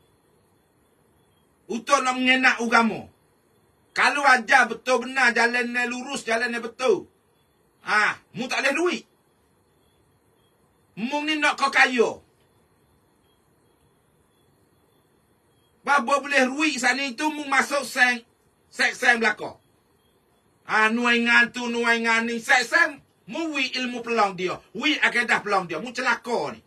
Untuk nak mengenak agama. Kalau ajar betul benar jalan ni lurus, jalan ni betul. Mu tak boleh duit. Mu ni nak kau kaya. Bapa boleh duit sana itu mu masuk seng belakang. Nuangan tu, nuangan ni. Seng mu wi ilmu pelang dia. Wi akidah pelang dia. Mu celaka ni.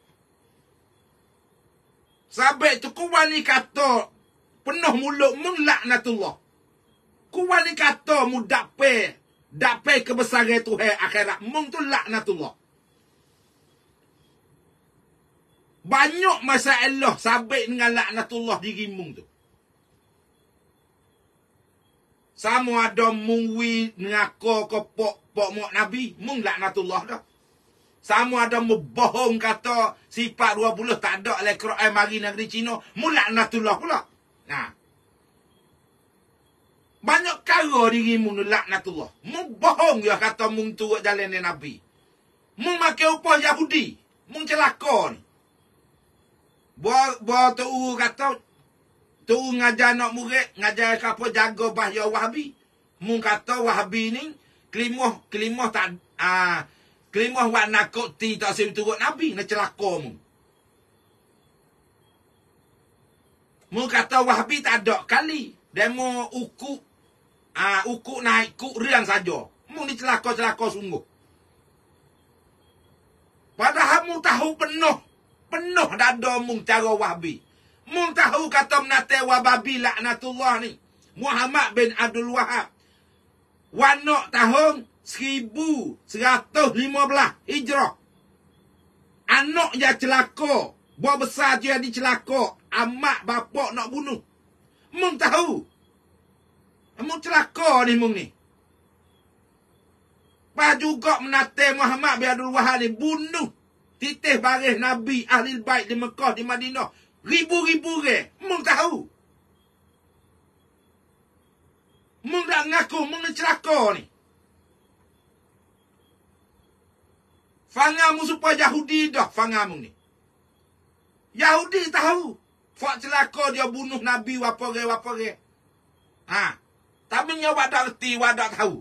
Sampai tu kuwan ni kata penuh mulut mu laknatullah. Kuwan ni kata mu dapat kebesaran Tuhan akhirat. Mung tu laknatullah. Banyak masalah sabit dengan laknatullah diri mung tu. Sama ada mungwi ngaku ke pok mok Nabi. Mung laknatullah dah. Sama ada bohong kata sifat 20 tak ada oleh Quran mari negeri Cina. Mung laknatullah pula. Banyak kara diri mung laknatullah. Mung bohong ya kata mung turut jalan Nabi. Mung makai upah Yahudi. Mung celaka ni. Buat tu kata tu ngajar nak murid, ngajar apa jaga bahaya Wahabi. Mung kata Wahabi ni kelimah tak kelimah wak nakuti tak sim turut Nabi, nak celaka mung. Mung kata Wahabi tak ada kali demo uku naik kuk riang saja. Mung ni celaka-celaka sungguh. Padahal mung tahu penuh dada mung cara Wahabi. Mung tahu kata menate Wahabi laknatullah ni. Muhammad bin Abdul Wahab. Wanak tahun 1115 Hijrah. Anak dia celaka. Buah besar dia dicelaka. Amak bapak nak bunuh. Mung tahu. Mung celaka ni mung ni. Bah juga menate Muhammad bin Abdul Wahab ni bunuh titih baris Nabi Ahli Bait di Mekah di Madinah. Ribu-ribu ke. Mung tahu. Mung dah ngaku mung ni celaka ni. Fangamu supaya Yahudi dah fangamu ni. Yahudi tahu. Fak celaka dia bunuh Nabi wapore. Tapi nyawa tak reti, wadak tahu.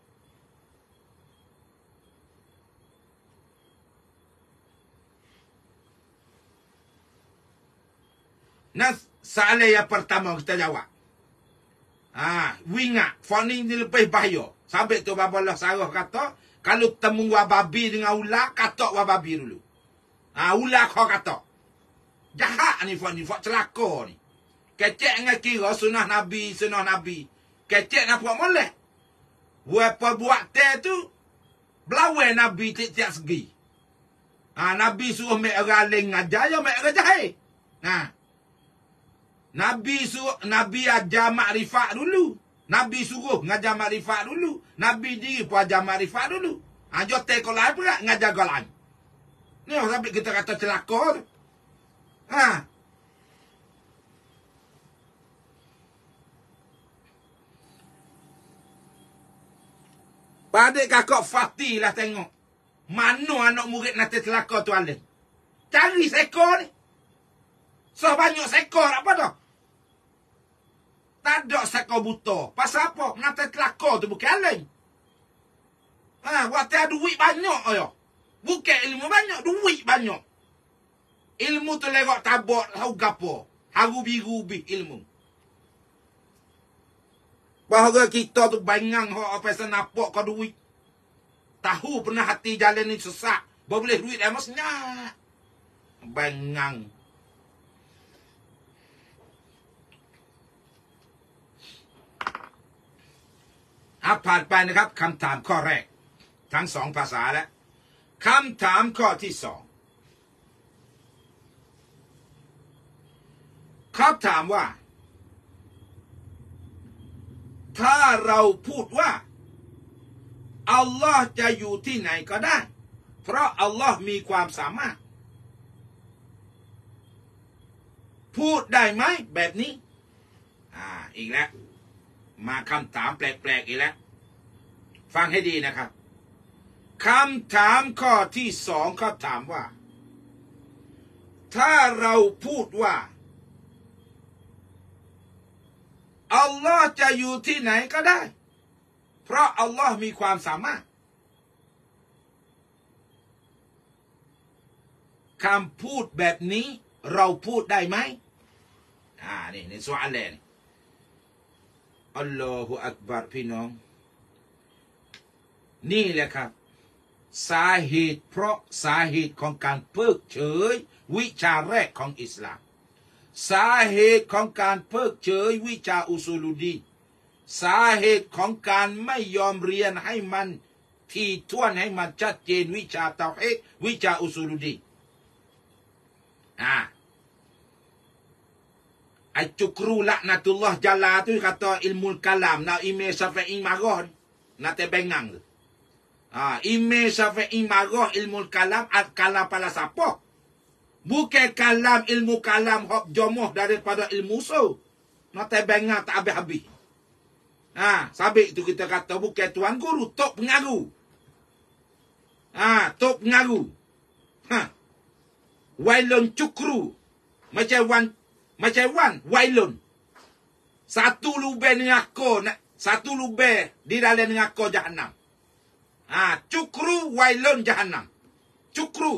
Nah, soalan yang pertama kita jawab. Wingat, fani ni lebih bahaya. Sampai tu Babalah Sarah kata, kalau temu wababi dengan ular, katok wababi dulu. Ular kau katok. Jahat ni fani, fak celaka ni. Kecek dengan kira sunnah Nabi. Kecek nak buat molek. Buat teh tu, belawai Nabi tiap-tiap segi. Nabi suruh mek raling ngajar, ya mek rajai. Nabi ajar makrifat dulu. Nabi suruh ngajar makrifat dulu. Nabi diri pun ajar makrifat dulu. Jotek kau lain pula ngajar kau lain. Ni sampai kita kata celaka tu. Padik kakak Fatih lah tengok. Mana anak murid nanti celaka tu Alim. Cari sekor ni. So banyak sekor apa dah? Tak ada sekor buta. Pasal apa? Nanti celaka tu bukan Alim. Waktu ada duit banyak ayo. Bukan ilmu banyak, duit banyak. Ilmu tu lewat tabak tahu gapo. Harubi-rubi ilmu. Bahawa kita tu bangang apa senapak kau duit. Tahu pernah hati jalan ni sesak. Boleh duit dah masnya. Bangang.ผ่านไปนะครับคำถามข้อแรกทั้งสองภาษาแล้วคำถามข้อที่สองเขาถามว่าถ้าเราพูดว่าอัลลอฮ์จะอยู่ที่ไหนก็ได้เพราะอัลลอฮ์มีความสามารถพูดได้ไหมแบบนี้อีกแล้วมาคำถามแปลกๆอีกแล้วฟังให้ดีนะครับคำถามข้อที่สองเขาถามว่าถ้าเราพูดว่าอัลลอฮ์จะอยู่ที่ไหนก็ได้เพราะอัลลอฮ์มีความสามารถคำพูดแบบนี้เราพูดได้ไหมนี่ในสุอาเลนอัลลอฮฺอักบัรพี่น้องนี่แหละครับสาเหตุเพราะสาเหตุของการเพิกเฉยวิชาแรกของอิสลามสาเหตุของการเพิกเฉยวิชาอุซูลุดีนสาเหตุของการไม่ยอมเรียนให้มันที่ถ้วนให้มันชัดเจนวิชาเตาฮีดวิชาอุซูลุดีนไอจุกรูละนัตุลลอฮ์จาลาtu kata ilmu kalam na Imam Syafi'i marah na te bengang tu Imam Syafi'i marah ilmu kalam at kalam pala siapa bukan kalam ilmu kalam hok jomoh daripada ilmu usul na te bengang tak habis-habis Sampai itu kita kata bukan tuan guru, tok pengaru. Tok pengaru. Wailun cukru. Macam wan, wailun. Satu lubang ngako, satu lubang di dalam ngako jahannam. Cukru wailun jahannam. Cukru.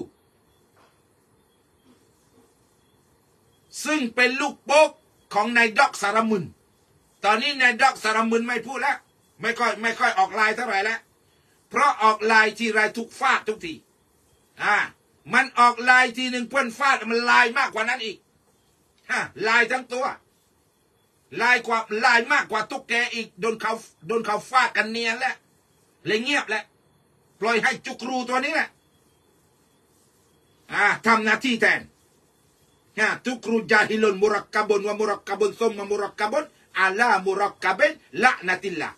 ซึ่งเป็นลูกโป๊กของนายด็อกสารมุนตอนนี้นายด็อกสารมุนไม่พูดแล้วไม่ค่อยออกลายเท่าไหร่แล้วเพราะออกลายทีไรทุกฟาดทุกทีมันออกลายทีหนึ่งเพื่อนฟาดมันลายมากกว่านั้นอีกลายทั้งตัวลายมากกว่าตุ๊กแกอีกโดนเขาฟาดกันเนียนแล้วเลยเงียบแล้วปล่อยให้จุกรูตัวนี้แหละทำหน้าที่แทนทุกครูจาฮิลุนมุรักกะบุนวะมุรักกะบุนซุมมะมุรักกะบุนอาลามุรักกะบินละนะติลละ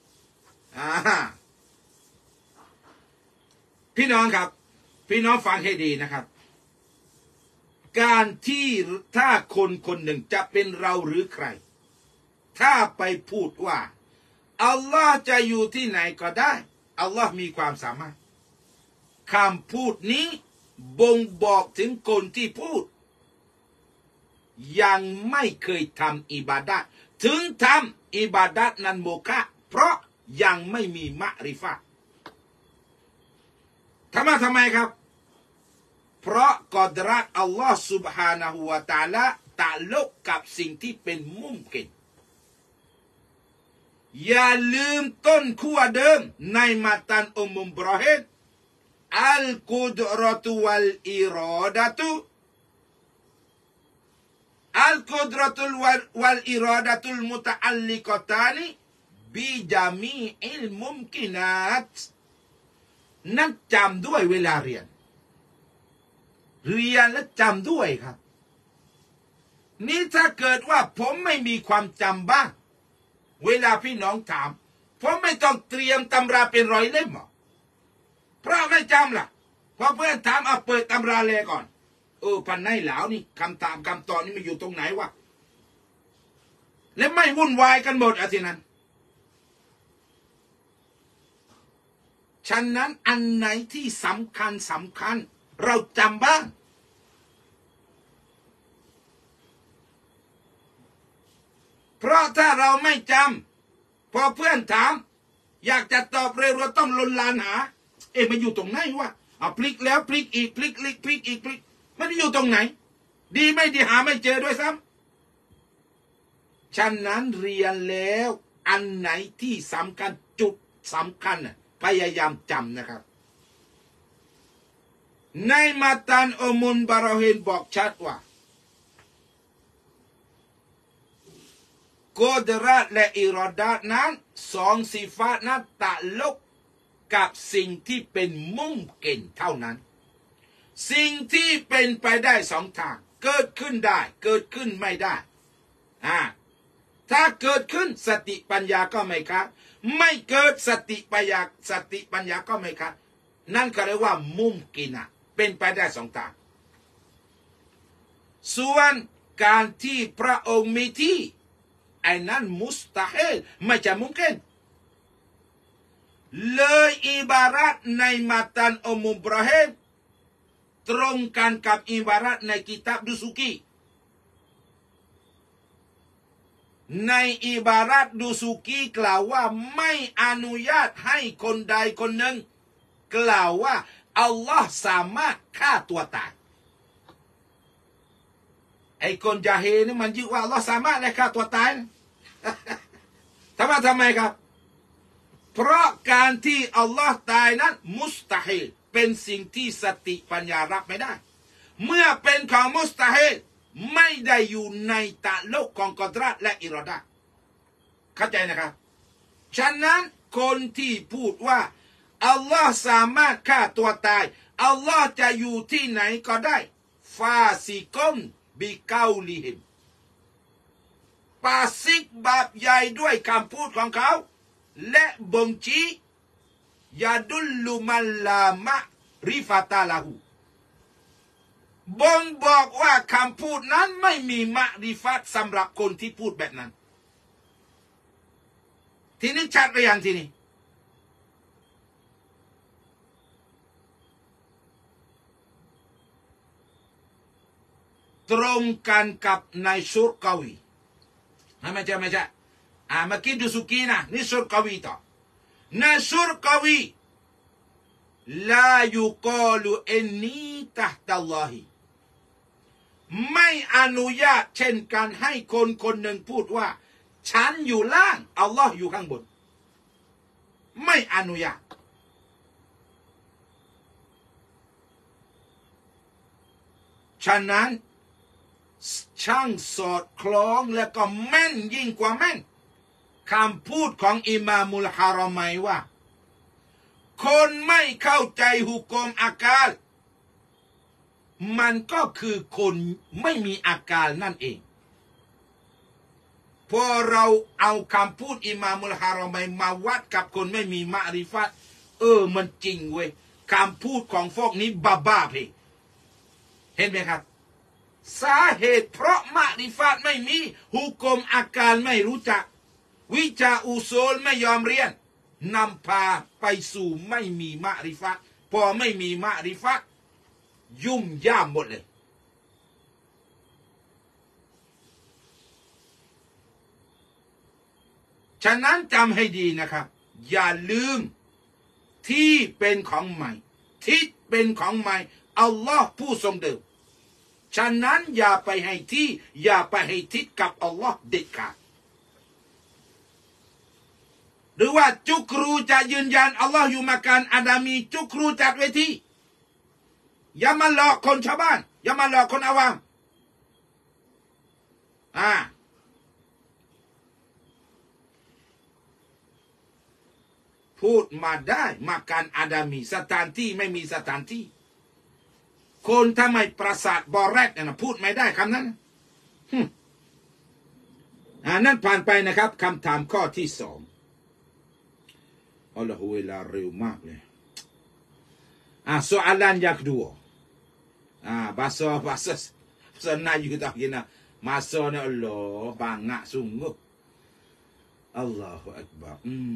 พี่น้องครับพี่น้องฟังให้ดีนะครับการที่ถ้าคนหนึ่งจะเป็นเราหรือใครถ้าไปพูดว่าอัลลอฮ์จะอยู่ที่ไหนก็ได้อัลลอฮ์มีความสามารถคำพูดนี้บ่งบอกถึงคนที่พูดยังไม่เคยทำอิบาดะห์ถึงทำอิบาดะห์นั้นโมฆะเพราะยังไม่มีมะริฟะห์ทำไมครับเพราะกอดรัตอัลลอฮ์ سبحانه และ تعالى ตะลุกกับสิ่งที่เป็นมุมกินอย่าลืมต้นขั้วเดิมในมาตันมุมบรอฮิดอัลกุดรอตุวัลอิรอดะตุอัลกุดรอตุวัลอิรอดะตุลมุตะอัลลิกอตานิบิจามีอิลมุมกินัตนั่นจำด้วยเวลาเรียนและจำด้วยครับนี่ถ้าเกิดว่าผมไม่มีความจำบ้างเวลาพี่น้องถามผมไม่ต้องเตรียมตำราเป็นร้อยเล่มหรอเพราะไม่จำล่ะพอเพื่อนถามเอาเปิดตำราเลยก่อนพันในเหลานี่คำถามคำตอบนี่มันอยู่ตรงไหนวะและไม่วุ่นวายกันหมดทีนั้นฉะนั้นอันไหนที่สำคัญเราจำบ้างเพราะถ้าเราไม่จำพอเพื่อนถามอยากจะตอบเร็วเราต้องลนลานหามันอยู่ตรงไหนวะเอาพลิกแล้วพลิกอีกพลิกอีกพลิกอีกพลิกมันอยู่ตรงไหนดีไม่ดีหาไม่เจอด้วยซ้ำฉะนั้นเรียนแล้วอันไหนที่สำคัญจุดสำคัญพยายามจำนะครับในมาตันมุนบารอฮินบอกชัดว่ากอดรัตและอิรอดาตนั้นสองสิฟาตนั้นตะลุกกับสิ่งที่เป็นมุมเก่นเท่านั้นสิ่งที่เป็นไปได้สองทางเกิดขึ้นได้เกิดขึ้นไม่ได้ถ้าเกิดขึ้นสติปัญญาก็ไม่ขาดไม่เกิดสติปัญญาก็ไม่ขาดนั่นก็เรียกว่ามุมกินะเป็นไปได้สองทางส่วนการที่พระองค์มีที่ไอ้นั้นมุสตาฮิลไม่ใช่มุมกินเลยอิบารัตในมาตันมุบราฮิมตรงกันกับอิบารัตในกิตับดุสุกีในอิบารัตดุสุกีกล่าวว่าไม่อนุญาตให้คนใดคนหนึ่งกล่าวว่าอัลลอฮ์สามารถฆ่าตัวตายไอ้คนจาฮีนี่มันยึดว่าอัลลอฮ์สามารถฆ่าตัวตายทำไมครับเพราะการที่อัลลอฮ์ตายนั้นมุสตาฮิลเป็นสิ่งที่สติปัญญารับไม่ได้เมื่อเป็นของมุสตาฮิลไม่ได้อยู่ในตะลุกของกอดรัตและอิรอดะห์เข้าใจนะครับฉะนั้นคนที่พูดว่าอัลลอฮ์สามารถฆ่าตัวตายอัลลอฮ์จะอยู่ที่ไหนก็ได้ฟาซิกอนบิกาลิฮิมปาซิกบาปใหญ่ด้วยคำพูดของเขาและบ่งชี้ยาดุลลุมัลลามะริฟาตาลาหูบ่งบอกว่าคำพูดนั้นไม่มีมะริฟัตสำหรับคนที่พูดแบบนั้นทีนี้ชัดหรือยังทีนี้ตรงกันกับในสุรกวีไม่ใช่เมื่อกี้ดูสุกีนะนี่สุรกวีต่อในสุรกวีลายุกาลุอินนีตะฮ์ตัลลอฮิไม่อนุญาตเช่นกันให้คนคนหนึ่งพูดว่าฉันอยู่ล่างอัลลอฮ์อยู่ข้างบนไม่อนุญาตฉะนั้นช่างสอดคล้องและก็แม่นยิ่งกว่าแม่นคำพูดของอิมามุลฮารอมัยว่าคนไม่เข้าใจหุกมอาการมันก็คือคนไม่มีอาการนั่นเองพอเราเอาคำพูดอิมามุลฮารอมัยมาวัดกับคนไม่มีมะริฟัตมันจริงเว้ยคำพูดของพวกนี้บ้าๆพี่เห็นไหมครับสาเหตุเพราะมะริฟัตไม่มีหุกมอาการไม่รู้จักวิชาอุซูลไม่ยอมเรียนนำพาไปสู่ไม่มีมะริฟัตพอไม่มีมะริฟัตยุ่งยากหมดเลยฉะนั้นจำให้ดีนะครับอย่าลืมที่เป็นของใหม่ทิศเป็นของใหม่อัลลอฮ์ผู้ทรงเดิมฉะนั้นอย่าไปให้ที่อย่าไปให้ทิศกับอัลลอฮ์เด็ดขาดหรือว่าจุกรูจะยืนยันอัลลอฮ์อยู่มาการอาดามีจุกรูจัดเวทีอย่ามาหลอกคนชาวบ้านอย่ามาหลอกคนอาวามพูดมาได้มาการอาดามีสถานที่ไม่มีสถานที่คนถ้าไม่ประสาทบอแรกนะพูดไม่ได้คำนั้นนั่นผ่านไปนะครับคำถามข้อที่สองอัลลอฮฺเวลาเร็วมากเลยsoalan yang kedua bahasa Melayu tak kena masa ni Allah banyak sungguh Allahu Akbar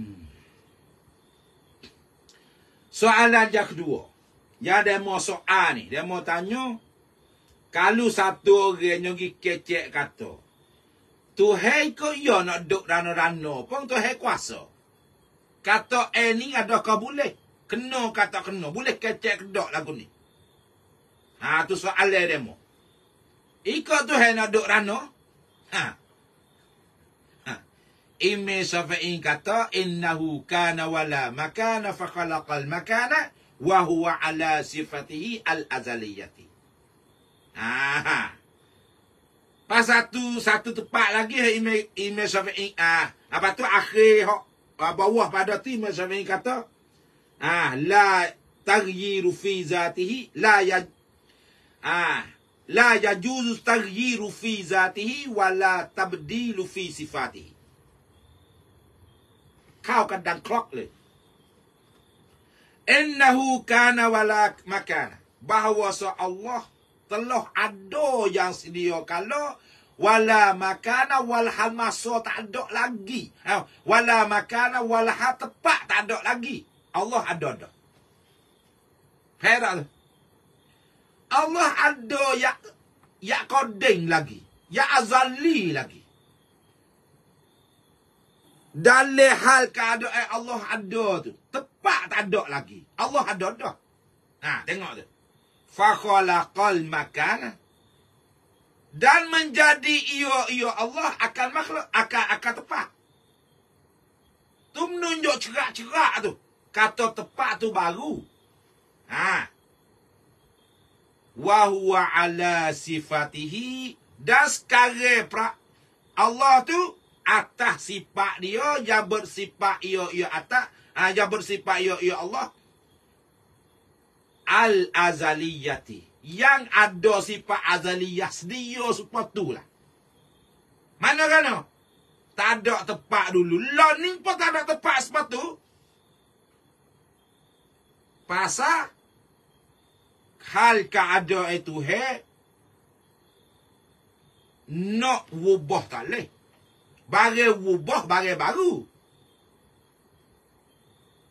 soalan yang kedua ya dia mau soal ni dia mau tanya kalau satu orang yang kecek kata Tuhan kau ya nak duk rana-rana pun Tuhan kuasa kata ni ada kau boleh kena kata kena boleh kecek kedok lagu ni tu soal dia mau ikut Tuhan nak duk rana Imam Syafi'i kata innahu kana wala makana fa khalaqal makana wa huwa ala sifatihi al-azaliyati. Pas satu tepat lagi Imam Syafi'i apa tu akhir bawah pada tu Imam Syafi'i kata la taghyiru fi zatihi la yajuzu taghyiru fi zatihi wa la tabdilu fi sifatihi. เข้ากันดังคล็อกเลยinnahu kana wala makana bahwa Allah telah ada yang sedia kala wala makana wal hal masa tak ada lagi wala makana wal hal tepat tak ada lagi Allah ada heran Allah ada ya qadim lagi ya azali lagi dalam hal keadaan Allah ada tu tepat tak ada lagi Allah ada dah tengok tu fa khalaqal makana dan menjadi ia Allah akan makhluk akan tepat tu menunjuk cerak-cerak tu kata tepat tu baru wa huwa ala sifatihi dan sekarang Allah tu atas sifat dia yang bersifat ia atas yang bersifat ia Allah al-azaliyati yang ada sifat azaliyah sedia sepatu lah mana kan tak ada tepat dulu lah ni pun tak ada tepat sepatu pasal hal keadaan itu nak wubah tak boleh Bagi wubah, bagi baru.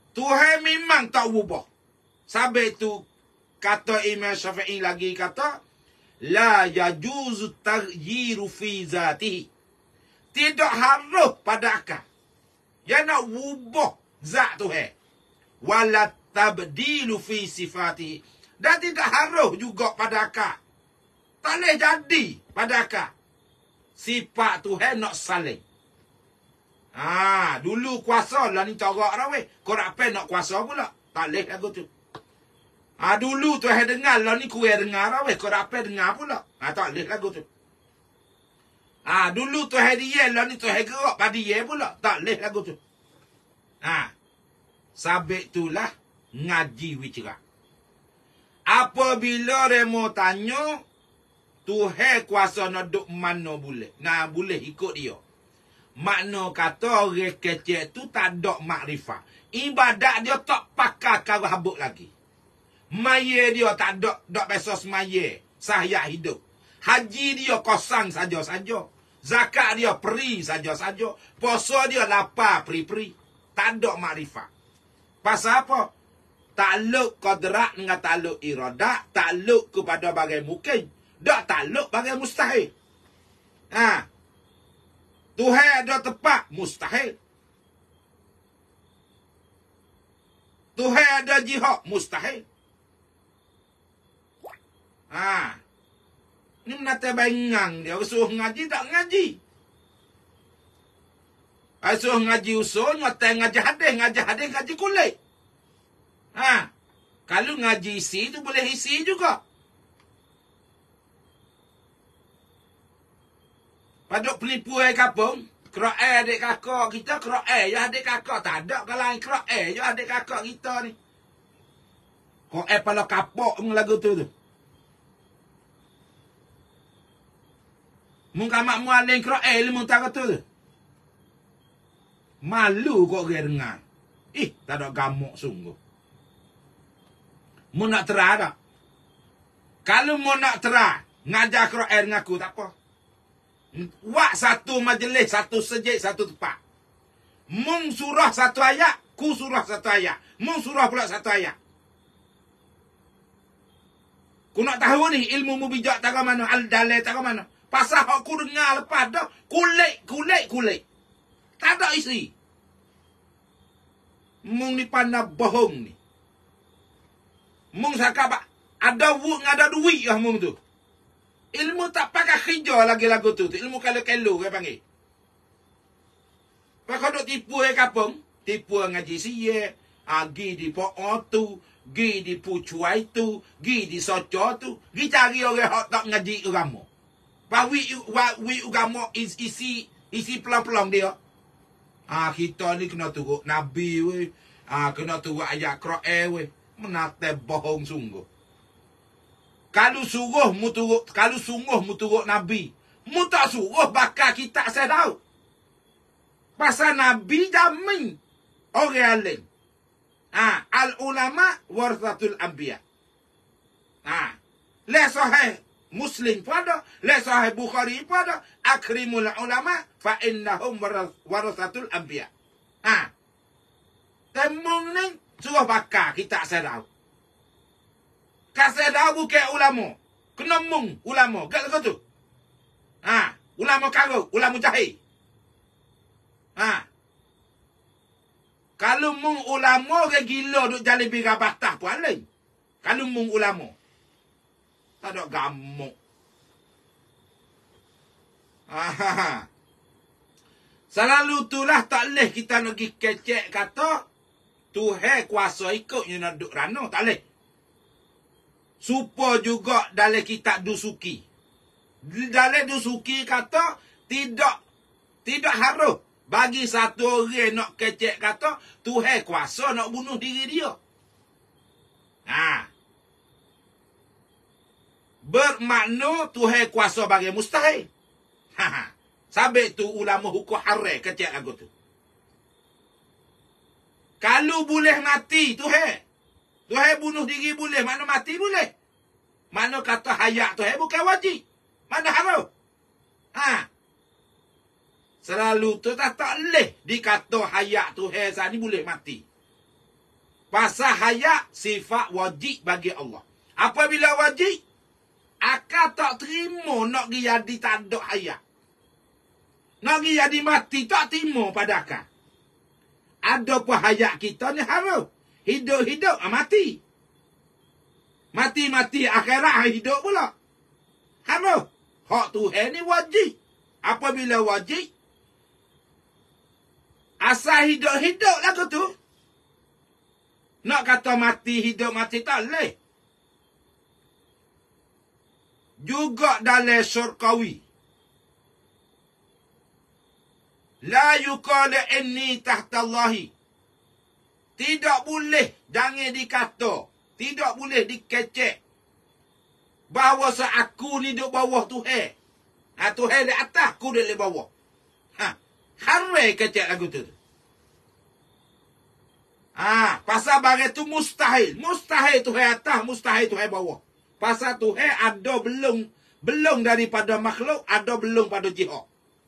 Tuhan memang tak ubah. Sampai tu kata Imam Syafi'i lagi kata, la yajuzu taghyiru fi zatihi. Tidak harus pada akal. Dia nak ubah zat Tuhan. Wala tabdilu fi sifatihi. Dan tidak harus juga pada akal. Tak boleh jadi pada akal. Sifat Tuhan nak saling. Dulu kuasa lah ni corak dah weh. Kau apa nak kuasa pula? Tak boleh lagu tu. Dulu Tuhan dengar lah ni kuih dengar dah weh. Kau apa dengar pula? Tak boleh lagu tu. Dulu Tuhan dia lah ni Tuhan gerak pada dia pula. Tak boleh lagu tu. Sabit itulah ngaji wicara. Apabila remo tanya, Tuhan kuasa nak duk mana boleh. Boleh ikut dia. Makna kata orang kecil tu tak ada makrifat. Ibadat dia tak pakai kau habuk lagi. Maya dia tak ada biasa semaya. Sahaya hidup. Haji dia kosong saja-saja. Zakat dia peri saja-saja. Puasa dia lapar peri-peri. Tak ada makrifat. Pasal apa? Takluk kodrat dengan takluk iradat. Takluk kepada bagai mungkin. Tak takluk bagai mustahil. Tuhan ada tepat, mustahil. Tuhan ada jihad, mustahil. Ni menata bengang dia. Suruh ngaji, tak ngaji. Suruh ngaji usul, ngaji hadis, ngaji kulit. Kalau ngaji isi tu boleh isi juga. Paduk penipu kapung, Kro'el adik kakak kita, Kro'el ya adik kakak. Tak ada kalau Kro'el ya adik kakak kita ni. Kro'el pala kapok mung lagu tu. Mung kamak mualing Kro'el mung tak tu. Malu kok dia dengar. Tak ada gamuk sungguh. Mu nak terah tak? Kalau mu nak terah, ngajar Kro'el dengan aku tak apa. Wak satu majlis, satu sejik, satu tempat. Mung surah satu ayat, ku surah satu ayat. Mung surah pula satu ayat. Ku nak tahu ni ilmu mu bijak tak ke mana, al-dalil tak ke mana. Pasal aku dengar lepas dah, kulit. Tak ada isi. Mung ni pandai bohong ni. Mung cakap ada duit lah mung tu. Ilmu tak pakai kerja lagi lagu tu. Ilmu kalau-kalau dia panggil. Pakau duk tipu kapung. Tipu ngaji siye. Gi di po'o tu. Gi di pucuai tu. Gi di soco tu. Gi cari orang tak ngaji agama. Wi agama isi pelang-pelang dia. Kita ni kena tunggu Nabi weh. Kena tunggu ayat Kro'el weh. Menate bohong sungguh. Kalau sungguh mu turut Nabi. Mu tak suruh bakal kita saya tahu. Pasal Nabi jamin orang alim. Al-ulama warathatul anbiya. Le sahih Muslim pada, le sahih Bukhari pada, akrimul ulama fa innahum warathatul anbiya. Temung ni suruh bakal kita saya tahu. Kasih dah bukan ulama. Kena mung ulama. Kat lagu tu. Ulama karut. Ulama jahil. Kalau mung ulama orang gila duk jalan bira batah pun lain. Kalau mung ulama. Tak ada gamuk. Selalu itulah tak boleh kita nak pergi kecek kata Tuhan kuasa ikut you nak duk rana. Tak boleh. Supaya juga dalam kitab Dusuki. Dalam Dusuki kata tidak harus bagi satu orang nak kecek kata Tuhan kuasa nak bunuh diri dia. Bermakna Tuhan kuasa bagi mustahil. Sampai tu ulama hukum haram kecek lagu tu. Kalau boleh mati Tuhan bunuh diri boleh. Mana mati boleh. Mana kata hayat tu bukan wajib. Mana harus. Selalu tu tak boleh dikata hayat tu ni boleh mati. Pasal haya sifat wajib bagi Allah. Apabila wajib, akal tak terima nak jadi tak ada haya. Nak jadi mati tak terima pada akal. Ada pun hayat kita ni harus. Hidup-hidup mati. Mati-mati akhirat hidup pula. Harus. Hak Tuhan ni wajib. Apabila wajib, asal hidup-hidup lagu tu. Nak kata mati, hidup, mati tak boleh. Juga dalam syurkawi. La yuqala inni tahtallahi. Tidak boleh, jangan dikata. Tidak boleh dikecek. Bahawa aku ni duduk bawah Tuhan. Tuhan di atas, aku di bawah. Harai kecek lagu tu. Pasal bagai tu mustahil. Mustahil Tuhan atas, mustahil Tuhan bawah. Pasal Tuhan ada belum daripada makhluk, ada belum pada jihad.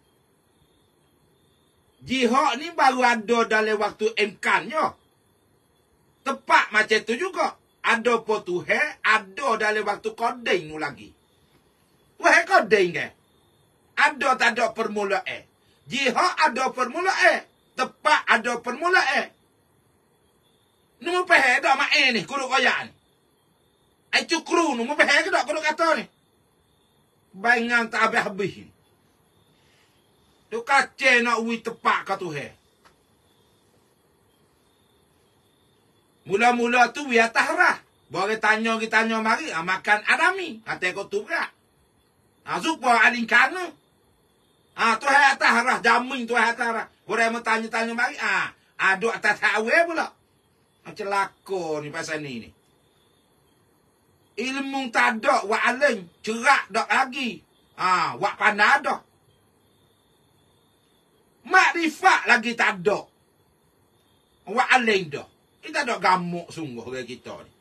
Jihad ni baru ada dalam waktu imkannya. Tepat macam tu juga. Ada pun Tuhan, ada dalam waktu koding lagi. Wah, koding ke? Ada tak ada permulaan. Jihad ada permulaan. Tepat ada permulaan. Nombor peheh dah main ni, kuruk koyak ni. Cukru nombor peheh ke tak kuruk kata ni. Bayangan tak habis-habis ni. Tu kacau nak uwi tepak ke Tuhan. Mula-mula tu biar tahrah. Boleh tanya mari. Makan adami. Kata kau tu berat. Supaya aling kana. Tuhan tahrah. Jamin Tuhan tahrah. Boleh mau tanya mari. Aduk atas hawe pula. Celaka ni pasal ni. Ilmu tak ada. Wak aling. Cerak tak lagi. Wak pandai dah. Makrifat lagi tak ada. Wak aling dah. Kita ada gamuk sungguh ke kita ni.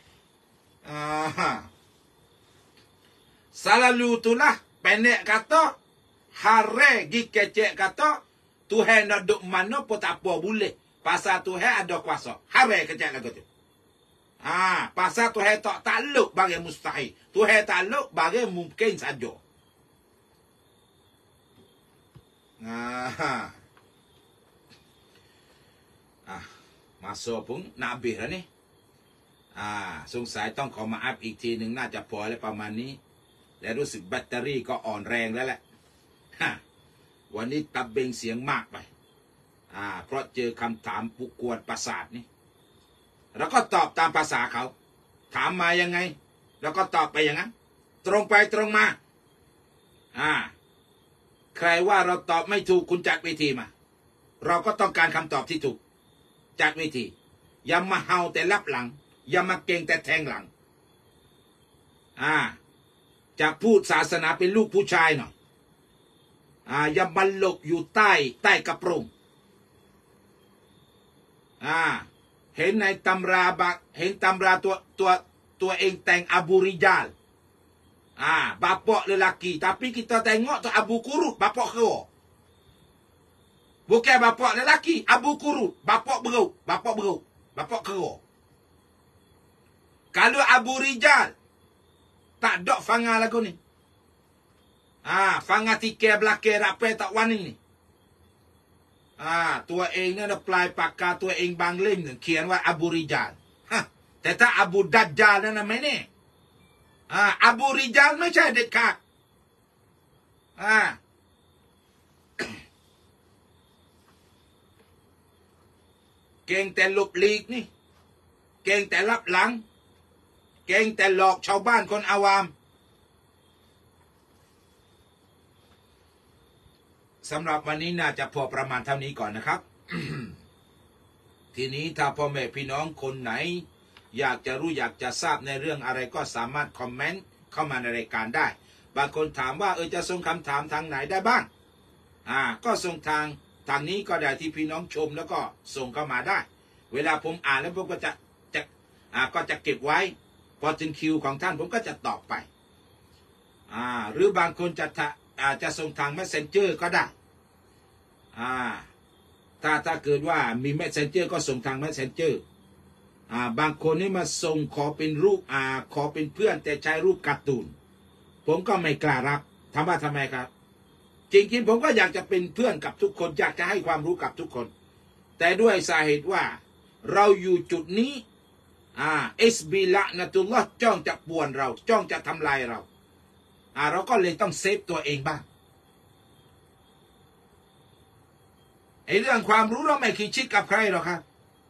Selalu itulah pendek kata. Hare gi kecek kata. Tuhan nak duduk mana pun tak apa boleh. Pasal Tuhan ada kuasa. Hare kecek lagu tu. Pasal Tuhan tak takluk bagi mustahil. Tuhan takluk bagi mungkin saja. Masa pun nak habis dah ni. สงสัยต้องขอมาอัพอีกทีหนึ่งน่าจะพอแล้วประมาณนี้และรู้สึกแบตเตอรี่ก็อ่อนแรงแล้วแหละวันนี้ตับเบงเสียงมากไปเพราะเจอคำถามปุกวนประสาทนี่แล้วก็ตอบตามภาษาเขาถามมายังไงแล้วก็ตอบไปอย่างนั้นตรงไปตรงมาใครว่าเราตอบไม่ถูกคุณจัดวิธีมาเราก็ต้องการคำตอบที่ถูกจัดวิธีอย่ามาเฮาแต่ลับหลังอย่ามาเก่งแต่แทงหลังจะพูดศาสนาเป็นลูกผู้ชายหน่อยอย่ามาหลบอยู่ใต้กระโปรงเห็นในตำราเห็นตำราตัวเองแต่งอบูริญาลbapak lelaki tapi kita tengok tu Abu Kurut bapak kera bukan bapak lelaki Abu Kurut bapak kera kalau Abu Rijal tak dok fanga lagu ni fanga tikai belakang rapai tak wani niตัวเองนั่นปลายปากกาตัวเองบางเล่มเขียนว่าอบูริญาลแต่ถ้าอบูดัจญาลนั่นไม่แน่อบูริญาลไม่ใช่เด็ดขาดเก่งแต่หลบหลีกนี่เก่งแต่ลับหลังเก่งแต่หลอกชาวบ้านคนอาวามสำหรับวันนี้น่าจะพอประมาณเท่านี้ก่อนนะครับ ทีนี้ถ้าพ่อแม่พี่น้องคนไหนอยากจะรู้อยากจะทราบในเรื่องอะไรก็สามารถคอมเมนต์เข้ามาในรายการได้บางคนถามว่าจะส่งคำถามทางไหนได้บ้างก็ส่งทางนี้ก็ได้ที่พี่น้องชมแล้วก็ส่งเข้ามาได้เวลาผมอ่านแล้วผมก็จะเก็บไว้พอถึงคิวของท่านผมก็จะตอบไปหรือบางคนจะส่งทาง Messenger ก็ได้ถ้าเกิดว่ามี Messenger ก็ส่งทาง Messenger บางคนนี่มาส่งขอเป็นรูปขอเป็นเพื่อนแต่ใช้รูปการ์ตูนผมก็ไม่กล้ารับถามว่าทำไมครับจริงๆผมก็อยากจะเป็นเพื่อนกับทุกคนอยากจะให้ความรู้กับทุกคนแต่ด้วยสาเหตุว่าเราอยู่จุดนี้SB ละนะตุลลอฮ์จ้องจะป่วนเราจ้องจะทำลายเราเราก็เลยต้องเซฟตัวเองบ้างไอ้เรื่องความรู้เราไม่คิดชิดกับใครหรอกครับ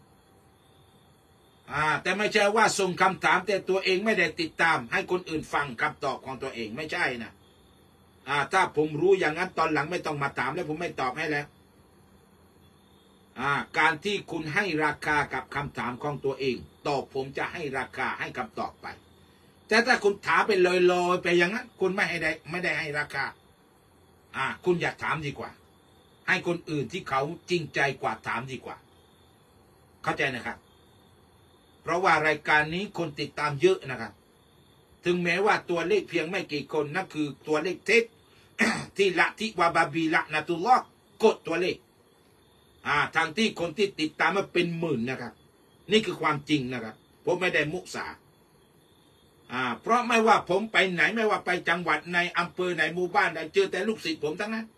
แต่ไม่ใช่ว่าส่งคำถามแต่ตัวเองไม่ได้ติดตามให้คนอื่นฟังคำตอบของตัวเองไม่ใช่นะถ้าผมรู้อย่างนั้นตอนหลังไม่ต้องมาถามแล้วผมไม่ตอบให้แล้วการที่คุณให้ราคากับคำถามของตัวเองตอบผมจะให้ราคาให้คำตอบไปแต่ถ้าคุณถามไปลอยๆไปอย่างนั้นคุณไม่ได้ให้ราคาคุณอย่าถามดีกว่าให้คนอื่นที่เขาจริงใจกว่าถามดีกว่าเข้าใจนะครับเพราะว่ารายการนี้คนติดตามเยอะนะครับถึงแม้ว่าตัวเลขเพียงไม่กี่คนนั่นคือตัวเลขเท็จ ที่ละที่วาบาบีละนะตุลลอฮ์กดตัวเลขทางที่คนที่ติดตามมาเป็นหมื่นนะครับนี่คือความจริงนะครับผมไม่ได้มุสาเพราะไม่ว่าผมไปไหนไม่ว่าไปจังหวัดในอำเภอไหนหมู่บ้านใดเจอแต่ลูกศิษย์ผมทั้งนั้น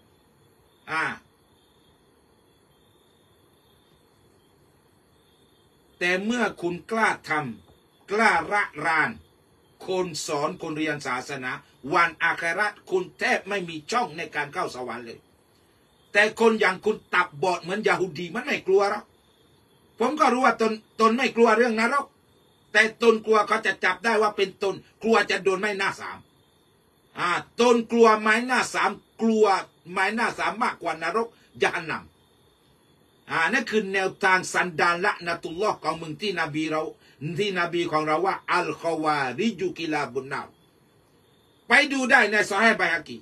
แต่เมื่อคุณกล้าทำกล้าระรานคนสอนคนเรียนศาสนาวันอาคราตคุณแทบไม่มีช่องในการเข้าสวรรค์เลยแต่คนอย่างคุณตับบอดเหมือนยาฮูดีมันไม่กลัวหรอกผมก็รู้ว่าตนไม่กลัวเรื่องนรกแต่ตนกลัวเขาจะจับได้ว่าเป็นตนกลัวจะโดนไม้หน้าสามตนกลัวไม้หน้าสามกลัวไม้หน้าสามมากกว่านรกยะฮันนัมนั่นคือแนวทางสันดานละนะตุลลอฮ์ของมึงที่นบีของเราว่าอัลคอวาริจุกิลาบุนนาวไปดูได้ในซอฮีฮ์ไบฮะกี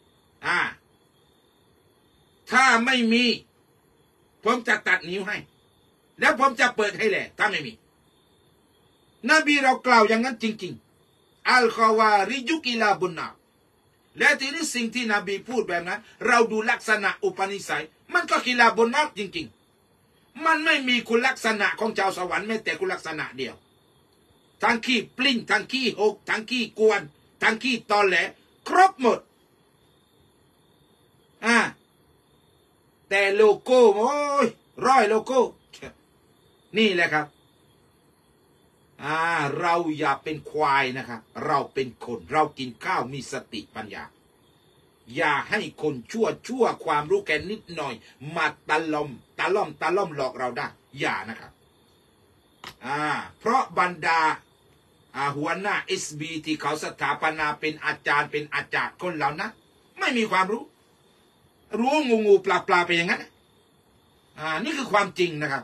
ถ้าไม่มีผมจะตัดนิ้วให้แล้วผมจะเปิดให้แหละถ้าไม่มีนบีเรากล่าวอย่างนั้นจริงๆอัลคอวาริจุกิลาบุนนาวและทีนี้สิ่งที่นบีพูดแบบนั้นเราดูลักษณะอุปนิสัยมันก็กิลาบุนนาวจริงๆมันไม่มีคุณลักษณะของชาวสวรรค์แม้แต่คุณลักษณะเดียวทั้งขี้ปลิ้นทั้งขี้หกทั้งขี้กวนทั้งขี้ตอแหลครบหมดแต่โลโก้โอ้ย100โลโก้นี่แหละครับเราอย่าเป็นควายนะครับเราเป็นคนเรากินข้าวมีสติปัญญาอย่าให้คนชั่วความรู้แค่นิดหน่อยมาตะล่อมหลอกเราได้อย่านะครับเพราะบรรดาหัวหน้า SB ที่เขาสถาปนาเป็นอาจารย์คนเหล่านั้นไม่มีความรู้งูปลาไปอย่างนั้นนี่คือความจริงนะครับ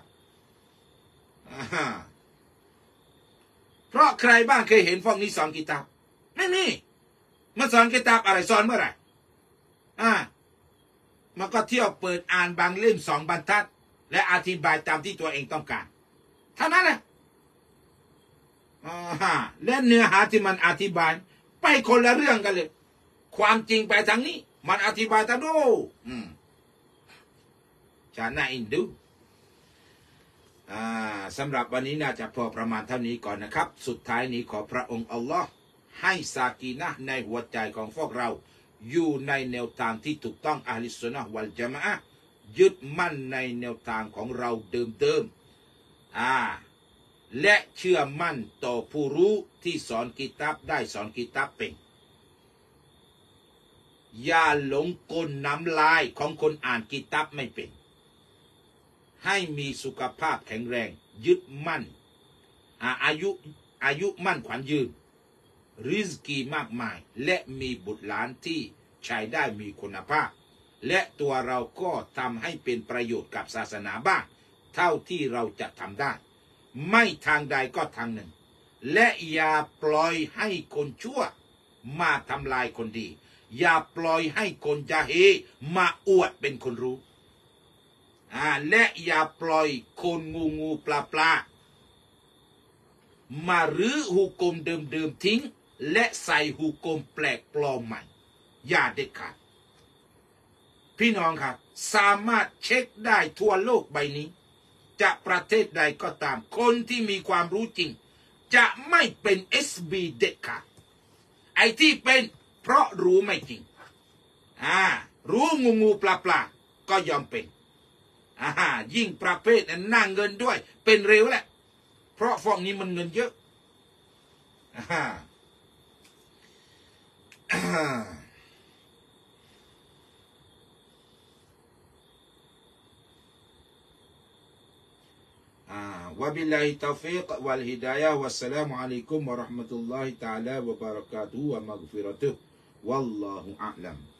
เพราะใครบ้างเคยเห็นพวกนี้สอนกิตาบไม่มีมาสอนกิตาบอะไรสอนเมื่อไหร่มันก็เที่ยวเปิดอ่านบางเล่ม2 บรรทัดและอธิบายตามที่ตัวเองต้องการเท่านั้นแหละและเนื้อหาที่มันอธิบายไปคนละเรื่องกันเลยความจริงไปทางนี้มันอธิบายทางโน้นจะน่าอินดูสำหรับวันนี้น่าจะพอประมาณเท่านี้ก่อนนะครับสุดท้ายนี้ขอพระองค์อัลลอฮ์ให้ซากีนะห์ในหัวใจของพวกเราอยู่ในแนวทางที่ถูกต้องอะห์ลิสซุนนะฮ์วัลญะมาอะห์ยึดมั่นในแนวทางของเราเดิมและเชื่อมั่นต่อผู้รู้ที่สอนกิตาบได้สอนกิตาบเป็นอย่าหลงกลน้ำลายของคนอ่านกิตาบไม่เป็นให้มีสุขภาพแข็งแรงยึดมั่นอายุมั่นขวัญยืนริสกีมากมายและมีบุตรหลานที่ใช้ได้มีคุณภาพและตัวเราก็ทำให้เป็นประโยชน์กับศาสนาบ้างเท่าที่เราจะทำได้ไม่ทางใดก็ทางหนึ่งและอย่าปล่อยให้คนชั่วมาทำลายคนดีอย่าปล่อยให้คนจาเฮมาอวดเป็นคนรู้และอย่าปล่อยคนงูปลามารื้อหุกมเดิมทิ้งและใส่หุกมแปลกปลอมใหม่อย่าเด็ดขาดพี่น้องครับสามารถเช็คได้ทั่วโลกใบนี้จะประเทศใดก็ตามคนที่มีความรู้จริงจะไม่เป็น SB เด็ดขาดไอ้ที่เป็นเพราะรู้ไม่จริงรู้งูปลาก็ยอมเป็นยิ่งประเภทหน้าเงินด้วยเป็นเร็วแหละเพราะพวกนี้มันเงินเยอะوبالله التوفيق والهداية والسلام عليكم ورحمة الله تعالى وبركاته ومغفرته والله أعلم